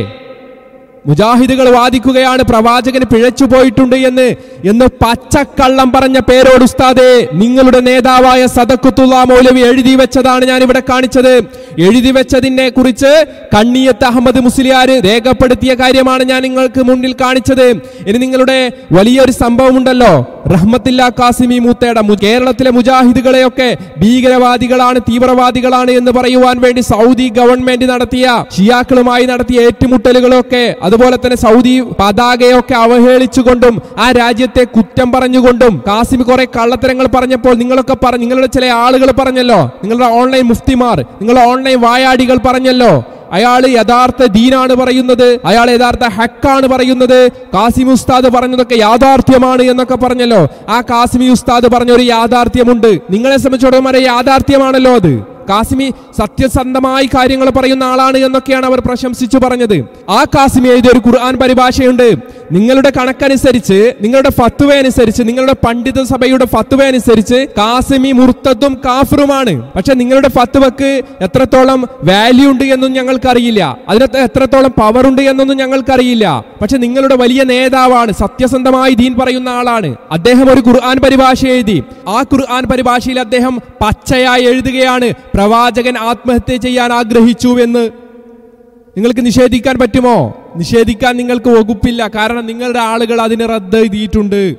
മുജാഹിദുകൾ വാദിക്കുകയാണ് പ്രവാചകന് പിഴച്ചു പോയിട്ടുണ്ട് എന്ന് എന്ന് പച്ചക്കള്ളം പറഞ്ഞ പേരോട് ഉസ്താദേ, നിങ്ങളുടെ നേതാവായ സദഖത്തുല്ലാ മൗലവി എഴുതി വെച്ചതാണ് ഞാൻ ഇവിടെ കാണിച്ചത്. എഴുതി വെച്ചതിനെ കുറിച്ച് കണ്ണിയത്ത് അഹമ്മദ് മുസ്ലിയാർ രേഖപ്പെടുത്തിയ കാര്യമാണ് ഞാൻ നിങ്ങൾക്ക് മുന്നിൽ കാണിച്ചത്. ഇനി നിങ്ങളുടെ വലിയൊരു സംഭവം ഉണ്ടല്ലോ, റഹ്മത്തുല്ലാ കാസിമി മൂത്തേട കേരളത്തിലെ മുജാഹിദുകളെയൊക്കെ ഭീകരവാദികളാണ്, തീവ്രവാദികളാണ് എന്ന് പറയുവാൻ വേണ്ടി സൗദി ഗവൺമെന്റ് നടത്തിയ ഷിയാക്കളുമായി നടത്തിയ ഏറ്റുമുട്ടലുകളൊക്കെ, അതുപോലെ തന്നെ സൗദി പതാകയൊക്കെ അവഹേളിച്ചുകൊണ്ടും ആ രാജ്യത്തെ കുറ്റം പറഞ്ഞുകൊണ്ടും കാസിമി കുറെ കള്ളത്തരങ്ങൾ പറഞ്ഞപ്പോൾ നിങ്ങളൊക്കെ പറഞ്ഞു, നിങ്ങളുടെ ചില ആളുകൾ പറഞ്ഞല്ലോ, നിങ്ങളുടെ ഓൺലൈൻ മുഫ്തിമാർ, നിങ്ങളുടെ ഓൺലൈൻ വായാടികൾ പറഞ്ഞല്ലോ, അയാൾ യഥാർത്ഥ ദീനാണ് പറയുന്നത്, അയാൾ യഥാർത്ഥ ഹക്കാണ് പറയുന്നത്, കാസിമി ഉസ്താദ് പറഞ്ഞതൊക്കെ യാഥാർത്ഥ്യമാണ് എന്നൊക്കെ പറഞ്ഞല്ലോ. ആ കാസിമി ഉസ്താദ് പറഞ്ഞ ഒരു യാഥാർത്ഥ്യമുണ്ട്, നിങ്ങളെ സംബന്ധിച്ചിടത്തോളം ഒരു യാഥാർത്ഥ്യമാണല്ലോ അത്. കാസിമി സത്യസന്ധമായി കാര്യങ്ങൾ പറയുന്ന ആളാണ് എന്നൊക്കെയാണ് അവർ പ്രശംസിച്ചു പറഞ്ഞത്. ആ കാസിമി എഴുതിയ ഒരു ഖുർആൻ പരിഭാഷയുണ്ട്. നിങ്ങളുടെ കണക്കനുസരിച്ച്, നിങ്ങളുടെ ഫത്വ അനുസരിച്ച്, നിങ്ങളുടെ പണ്ഡിത സഭയുടെ ഫത്വ അനുസരിച്ച് കാസിമി മുർത്തദും കാഫിറുമാണ്. പക്ഷെ നിങ്ങളുടെ ഫത്വക്ക് എത്രത്തോളം വാല്യൂ ഉണ്ട് എന്നൊന്നും ഞങ്ങൾക്കറിയില്ല, അതിനകത്ത് എത്രത്തോളം പവർ ഉണ്ട് എന്നൊന്നും ഞങ്ങൾക്കറിയില്ല. പക്ഷെ നിങ്ങളുടെ വലിയ നേതാവാണ്, സത്യസന്ധമായി ദീൻ പറയുന്ന ആളാണ്. അദ്ദേഹം ഒരു ഖുർആൻ പരിഭാഷ എഴുതി. ആ ഖുർആൻ പരിഭാഷയിൽ അദ്ദേഹം പച്ചയായി എഴുതുകയാണ് പ്രവാചകൻ ആത്മഹത്യ ചെയ്യാൻ ആഗ്രഹിച്ചു എന്ന്. നിങ്ങൾക്ക് നിഷേധിക്കാൻ പറ്റുമോ? നിഷേധിക്കാൻ നിങ്ങൾക്ക് വകുപ്പില്ല. കാരണം നിങ്ങളുടെ ആളുകൾ അതിന് റദ്ദ് ചെയ്തിട്ടുണ്ട്.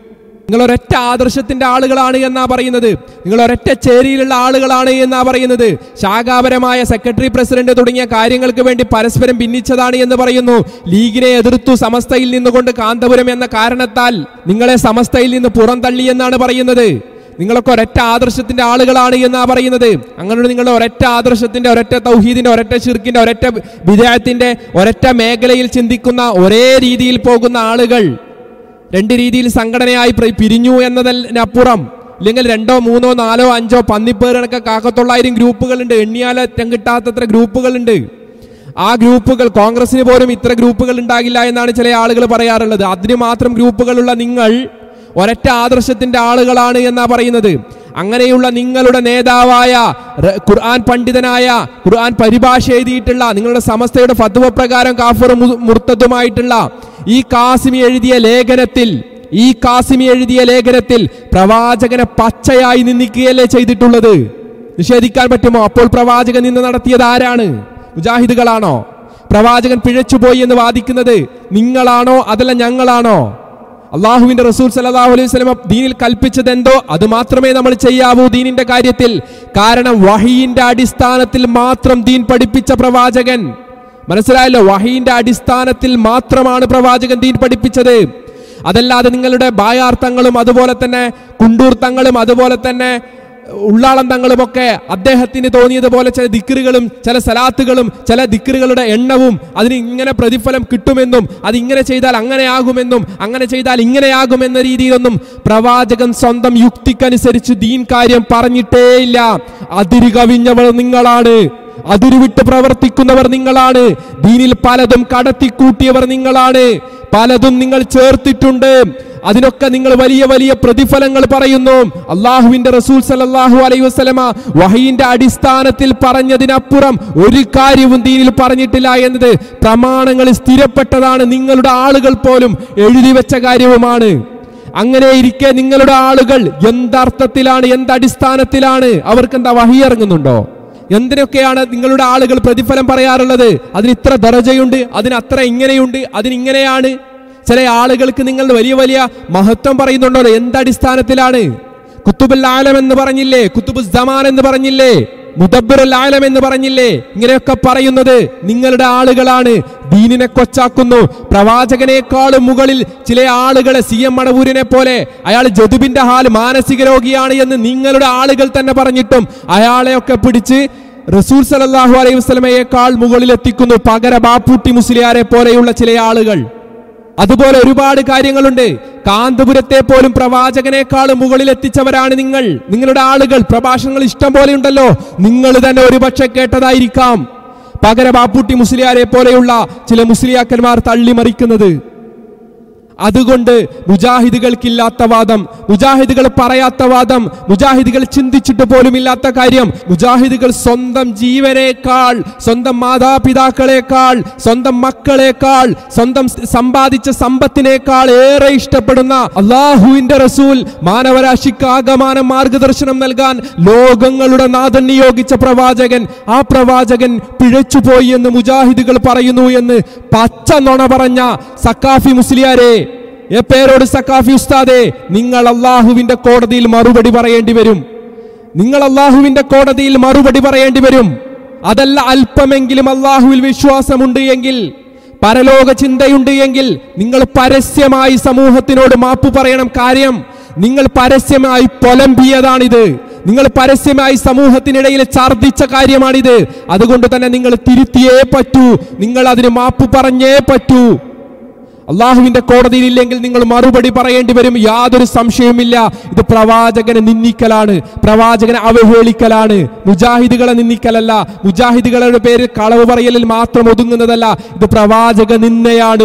നിങ്ങൾ ഒരൊറ്റ ആദർശത്തിന്റെ ആളുകളാണ് എന്നാ പറയുന്നത്. നിങ്ങൾ ഒരൊറ്റ ചേരിയിലുള്ള ആളുകളാണ് എന്നാ പറയുന്നത്. ശാഖാപരമായ സെക്രട്ടറി പ്രസിഡന്റ് തുടങ്ങിയ കാര്യങ്ങൾക്ക് വേണ്ടി പരസ്പരം ഭിന്നിച്ചതാണ് എന്ന് പറയുന്നു. ലീഗിനെ എതിർത്തു സമസ്തയിൽ നിന്നുകൊണ്ട് കാന്തപുരം എന്ന കാരണത്താൽ നിങ്ങളെ സമസ്തയിൽ നിന്ന് പുറന്തള്ളി എന്നാണ് പറയുന്നത്. നിങ്ങളൊക്കെ ഒരൊറ്റ ആദർശത്തിന്റെ ആളുകളാണ് എന്നാ പറയുന്നത്. അങ്ങനെ നിങ്ങളുടെ ഒരൊറ്റ ആദർശത്തിന്റെ, ഒരൊറ്റ തൗഹീദിന്റെ, ഒരൊറ്റ ശിർക്കിന്റെ, ഒരൊറ്റ വിദഅത്തിന്റെ, ഒരൊറ്റ മേഖലയിൽ ചിന്തിക്കുന്ന, ഒരേ രീതിയിൽ പോകുന്ന ആളുകൾ രണ്ട് രീതിയിൽ സംഘടനയായി പിരിഞ്ഞു എന്നതിനപ്പുറം, ഇല്ലെങ്കിൽ രണ്ടോ മൂന്നോ നാലോ അഞ്ചോ പന്നിപ്പേരൊക്കെ കാക്കത്തൊള്ളായിരം ഗ്രൂപ്പുകളുണ്ട്. എണ്ണിയാലറ്റം കിട്ടാത്തത്ര ഗ്രൂപ്പുകളുണ്ട്. ആ ഗ്രൂപ്പുകൾ, കോൺഗ്രസിന് പോലും ഇത്ര ഗ്രൂപ്പുകൾ ഉണ്ടാകില്ല എന്നാണ് ചില ആളുകൾ പറയാറുള്ളത്. അതിന് മാത്രം ഗ്രൂപ്പുകളുള്ള നിങ്ങൾ ഒരൊറ്റ ആദർശത്തിന്റെ ആളുകളാണ് എന്നാ പറയുന്നത്. അങ്ങനെയുള്ള നിങ്ങളുടെ നേതാവായ ഖുർആൻ പണ്ഡിതനായ, ഖുർആൻ പരിഭാഷ എഴുതിയിട്ടുള്ള, നിങ്ങളുടെ സമസ്തയുടെ ഫത്വ പ്രകാരം കാഫിറും മുർത്തദുമായിട്ടുള്ള ഈ കാസിമി എഴുതിയ ലേഖനത്തിൽ ഈ കാസിമി എഴുതിയ ലേഖനത്തിൽ പ്രവാചകനെ പച്ചയായി നിന്ദിക്കുകയല്ലേ ചെയ്തിട്ടുള്ളത്? നിഷേധിക്കാൻ പറ്റുമോ? അപ്പോൾ പ്രവാചകൻ നിന്ന് നടത്തിയത് ആരാണ്? മുജാഹിദുകളാണോ? പ്രവാചകൻ പിഴച്ചുപോയി എന്ന് വാദിക്കുന്നത് നിങ്ങളാണോ അതല്ല ഞങ്ങളാണോ? അള്ളാഹുവിന്റെ റസൂൽ സല്ലല്ലാഹു അലൈഹി വസല്ലം ദീനിൽ കൽപ്പിച്ചത് എന്തോ അത് മാത്രമേ നമ്മൾ ചെയ്യാവൂ ദീനിന്റെ കാര്യത്തിൽ. കാരണം വഹീന്റെ അടിസ്ഥാനത്തിൽ മാത്രം ദീൻ പഠിപ്പിച്ച പ്രവാചകൻ, മനസ്സിലായല്ലോ, വഹീന്റെ അടിസ്ഥാനത്തിൽ മാത്രമാണ് പ്രവാചകൻ ദീൻ പഠിപ്പിച്ചത്. അതല്ലാതെ നിങ്ങളുടെ ബായാർത്ഥങ്ങളും അതുപോലെ തന്നെ കുണ്ടൂർത്തങ്ങളും അതുപോലെ തന്നെ ഉള്ളാളം തങ്ങളുമൊക്കെ അദ്ദേഹത്തിന് തോന്നിയതുപോലെ ചില ദിക്റുകളും ചില സലാത്തുകളും ചില ദിക്റുകളുടെ എണ്ണവും അതിന് ഇങ്ങനെ പ്രതിഫലം കിട്ടുമെന്നും അതിങ്ങനെ ചെയ്താൽ അങ്ങനെയാകുമെന്നും അങ്ങനെ ചെയ്താൽ ഇങ്ങനെയാകുമെന്ന രീതിയിലൊന്നും പ്രവാചകൻ സ്വന്തം യുക്തിക്കനുസരിച്ച് ദീൻ കാര്യം പറഞ്ഞിട്ടേയില്ല. അതിര് കവിഞ്ഞവർ നിങ്ങളാണ്, അതിരുവിട്ട് പ്രവർത്തിക്കുന്നവർ നിങ്ങളാണ്, ദീനിൽ പലതും കടത്തിക്കൂട്ടിയവർ നിങ്ങളാണ്, പലതും നിങ്ങൾ ചേർത്തിട്ടുണ്ട്. അതിനൊക്കെ നിങ്ങൾ വലിയ വലിയ പ്രതിഫലങ്ങൾ പറയുന്നു. അള്ളാഹുവിന്റെ റസൂൽ സല്ലല്ലാഹു അലൈഹി വസല്ലമ വഹയിന്റെ അടിസ്ഥാനത്തിൽ പറഞ്ഞതിനപ്പുറം ഒരു കാര്യവും ദീനിൽ പറഞ്ഞിട്ടില്ല എന്നത് പ്രമാണങ്ങളിൽ സ്ഥിരപ്പെട്ടതാണ്. നിങ്ങളുടെ ആളുകൾ പോലും എഴുതി വെച്ച കാര്യവുമാണ്. അങ്ങനെ ഇരിക്കെ നിങ്ങളുടെ ആളുകൾ എന്തർത്ഥത്തിലാണ്, എന്തടിസ്ഥാനത്തിലാണ്, അവർക്ക് എന്താ വഹി ഇറങ്ങുന്നുണ്ടോ? എന്തിനൊക്കെയാണ് നിങ്ങളുടെ ആളുകൾ പ്രതിഫലം പറയാറുള്ളത്? അതിന് ഇത്ര ദറജയുണ്ട്, അതിന് അത്ര ഇങ്ങനെയുണ്ട്, അതിനിങ്ങനെയാണ്. ചില ആളുകൾക്ക് നിങ്ങൾ വലിയ വലിയ മഹത്വം പറയുന്നുണ്ടോ? എന്തടിസ്ഥാനത്തിലാണ്? കുത്തുബുൽ ആലം എന്ന് പറഞ്ഞില്ലേ, കുത്തുബുൽ സമാൻ എന്ന് പറഞ്ഞില്ലേ, മുദബ്ബിറുൽ ആലം എന്ന് പറഞ്ഞില്ലേ? ഇങ്ങനെയൊക്കെ പറയുന്നത് നിങ്ങളുടെ ആളുകളാണ്. ദീനിനെ കൊച്ചാക്കുന്നു. പ്രവാചകനേക്കാളും മുകളിൽ ചില ആളുകളെ, സി എം മടവൂരിനെ പോലെ അയാൾ ജദുബിന്റെ ഹാൽ മാനസിക രോഗിയാണ് എന്ന് നിങ്ങളുടെ ആളുകൾ തന്നെ പറഞ്ഞിട്ടും അയാളെയൊക്കെ പിടിച്ച് റസൂൽ സല്ലല്ലാഹു അലൈഹി വസല്ലമയേക്കാൾ മുകളിൽ എത്തിക്കുന്നു. പകര ബാപ്പൂട്ടി മുസ്ലിയാരെ പോലെയുള്ള ചില ആളുകൾ. അതുപോലെ ഒരുപാട് കാര്യങ്ങളുണ്ട്. കാന്തപുരത്തെ പോലും പ്രവാചകനേക്കാളും മുകളിൽ എത്തിച്ചവരാണ് നിങ്ങൾ, നിങ്ങളുടെ ആളുകൾ. പ്രഭാഷണങ്ങൾ ഇഷ്ടം പോലെ ഉണ്ടല്ലോ, നിങ്ങൾ തന്നെ ഒരുപക്ഷെ കേട്ടതായിരിക്കാം. പകര ബാപ്പൂട്ടി മുസ്ലിയാരെ പോലെയുള്ള ചില മുസ്ലിയാക്കന്മാർ തള്ളിമറിക്കുന്നത്. അതുകൊണ്ട് മുജാഹിദുകൾക്കില്ലാത്ത വാദം, മുജാഹിദുകൾ പറയാത്ത വാദം, മുജാഹിദുകൾ ചിന്തിച്ചിട്ട് പോലും ഇല്ലാത്ത കാര്യം, മുജാഹിദുകൾ സ്വന്തം ജീവനേക്കാൾ, സ്വന്തം മാതാപിതാക്കളെക്കാൾ, സ്വന്തം മക്കളെക്കാൾ, സ്വന്തം സമ്പാദിച്ച സമ്പത്തിനേക്കാൾ ഏറെ ഇഷ്ടപ്പെടുന്ന അള്ളാഹുവിന്റെ റസൂൽ, മാനവരാശിക്ക് ആകമാനം മാർഗദർശനം നൽകാൻ ലോകങ്ങളുടെ നാഥൻ നിയോഗിച്ച പ്രവാചകൻ, ആ പ്രവാചകൻ പിഴച്ചുപോയി എന്ന് മുജാഹിദുകൾ പറയുന്നു എന്ന് പച്ച നുണ പറഞ്ഞ സക്കാഫി മുസ്ലിയാരെ, ഏ പേരോട് സക്കാഫി ഉസ്താദെ, നിങ്ങൾ അള്ളാഹുവിന്റെ കോടതിയിൽ മറുപടി പറയേണ്ടി വരും. നിങ്ങൾ അള്ളാഹുവിന്റെ കോടതിയിൽ മറുപടി പറയേണ്ടി വരും. അതല്ല അല്പമെങ്കിലും അള്ളാഹുവിൽ വിശ്വാസമുണ്ട് എങ്കിൽ, പരലോക ചിന്തയുണ്ട് എങ്കിൽ നിങ്ങൾ പരസ്യമായി സമൂഹത്തിനോട് മാപ്പ് പറയണം. കാര്യം നിങ്ങൾ പരസ്യമായി പൊലമ്പിയതാണിത്, നിങ്ങൾ പരസ്യമായി സമൂഹത്തിനിടയിൽ ഛർദ്ദിച്ച കാര്യമാണിത്. അതുകൊണ്ട് തന്നെ നിങ്ങൾ തിരുത്തിയേ പറ്റൂ, നിങ്ങൾ അതിന് മാപ്പ് പറഞ്ഞേ പറ്റൂ. അള്ളാഹുവിന്റെ കോടതിയിൽ ഇല്ലെങ്കിൽ നിങ്ങൾ മറുപടി പറയേണ്ടി വരും, യാതൊരു സംശയവുമില്ല. ഇത് പ്രവാചകനെ നിന്ദിക്കലാണ്, പ്രവാചകനെ അവഹേളിക്കലാണ്, മുജാഹിദുകളെ നിന്ദിക്കലല്ല, മുജാഹിദുകളുടെ പേര് കളവ് പറയലിൽ മാത്രം ഒതുങ്ങുന്നതല്ല. ഇത് പ്രവാചക നിന്ദയാണ്,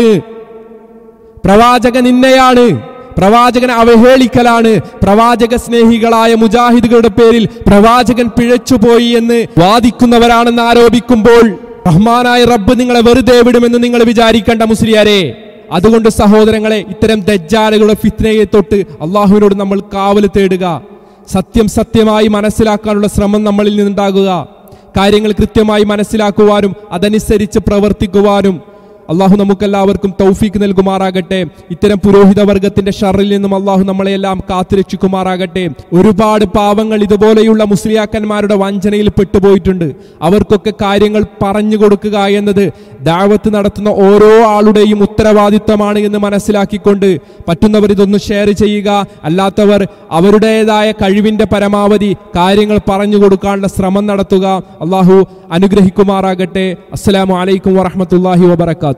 പ്രവാചക നിന്ദയാണ്, പ്രവാചകനെ അവഹേളിക്കലാണ്. പ്രവാചക സ്നേഹികളായ മുജാഹിദുകളുടെ പേരിൽ പ്രവാചകൻ പിഴച്ചുപോയി എന്ന് വാദിക്കുന്നവരാണെന്ന് ആരോപിക്കുമ്പോൾ റഹ്മാനായ റബ്ബ് നിങ്ങളെ വെറുതെ വിടുമെന്ന് നിങ്ങൾ വിചാരിക്കേണ്ട മുസ്ലിയാരെ. അതുകൊണ്ട് സഹോദരങ്ങളെ, ഇത്തരം ദജ്ജാലുകളുടെ ഫിത്നയെ തൊട്ട് അള്ളാഹുവിനോട് നമ്മൾ കാവൽ തേടുക. സത്യം സത്യമായി മനസ്സിലാക്കാനുള്ള ശ്രമം നമ്മളിൽ നിന്നുണ്ടാകുക. കാര്യങ്ങൾ കൃത്യമായി മനസ്സിലാക്കുവാനും അതനുസരിച്ച് പ്രവർത്തിക്കുവാനും അള്ളാഹു നമുക്കെല്ലാവർക്കും തൗഫീക്ക് നൽകുമാറാകട്ടെ. ഇത്തരം പുരോഹിത വർഗത്തിന്റെ ഷറിൽ നിന്നും അള്ളാഹു നമ്മളെല്ലാം കാത്തുരക്ഷിക്കുമാറാകട്ടെ. ഒരുപാട് പാവങ്ങൾ ഇതുപോലെയുള്ള മുസ്ലിയാക്കന്മാരുടെ വഞ്ചനയിൽ പെട്ടുപോയിട്ടുണ്ട്. അവർക്കൊക്കെ കാര്യങ്ങൾ പറഞ്ഞു കൊടുക്കുക എന്നത് ദഅവത്ത് നടത്തുന്ന ഓരോ ആളുടെയും ഉത്തരവാദിത്തമാണ് എന്ന് മനസ്സിലാക്കിക്കൊണ്ട് പറ്റുന്നവർ ഇതൊന്ന് ഷെയർ ചെയ്യുക. അല്ലാത്തവർ അവരുടേതായ കഴിവിന്റെ പരമാവധി കാര്യങ്ങൾ പറഞ്ഞു കൊടുക്കാനുള്ള ശ്രമം നടത്തുക. അള്ളാഹു അനുഗ്രഹിക്കുമാറാകട്ടെ. അസ്സലാമു അലൈക്കും വറഹ്മത്തുള്ളാഹി വബറകാതുഹു.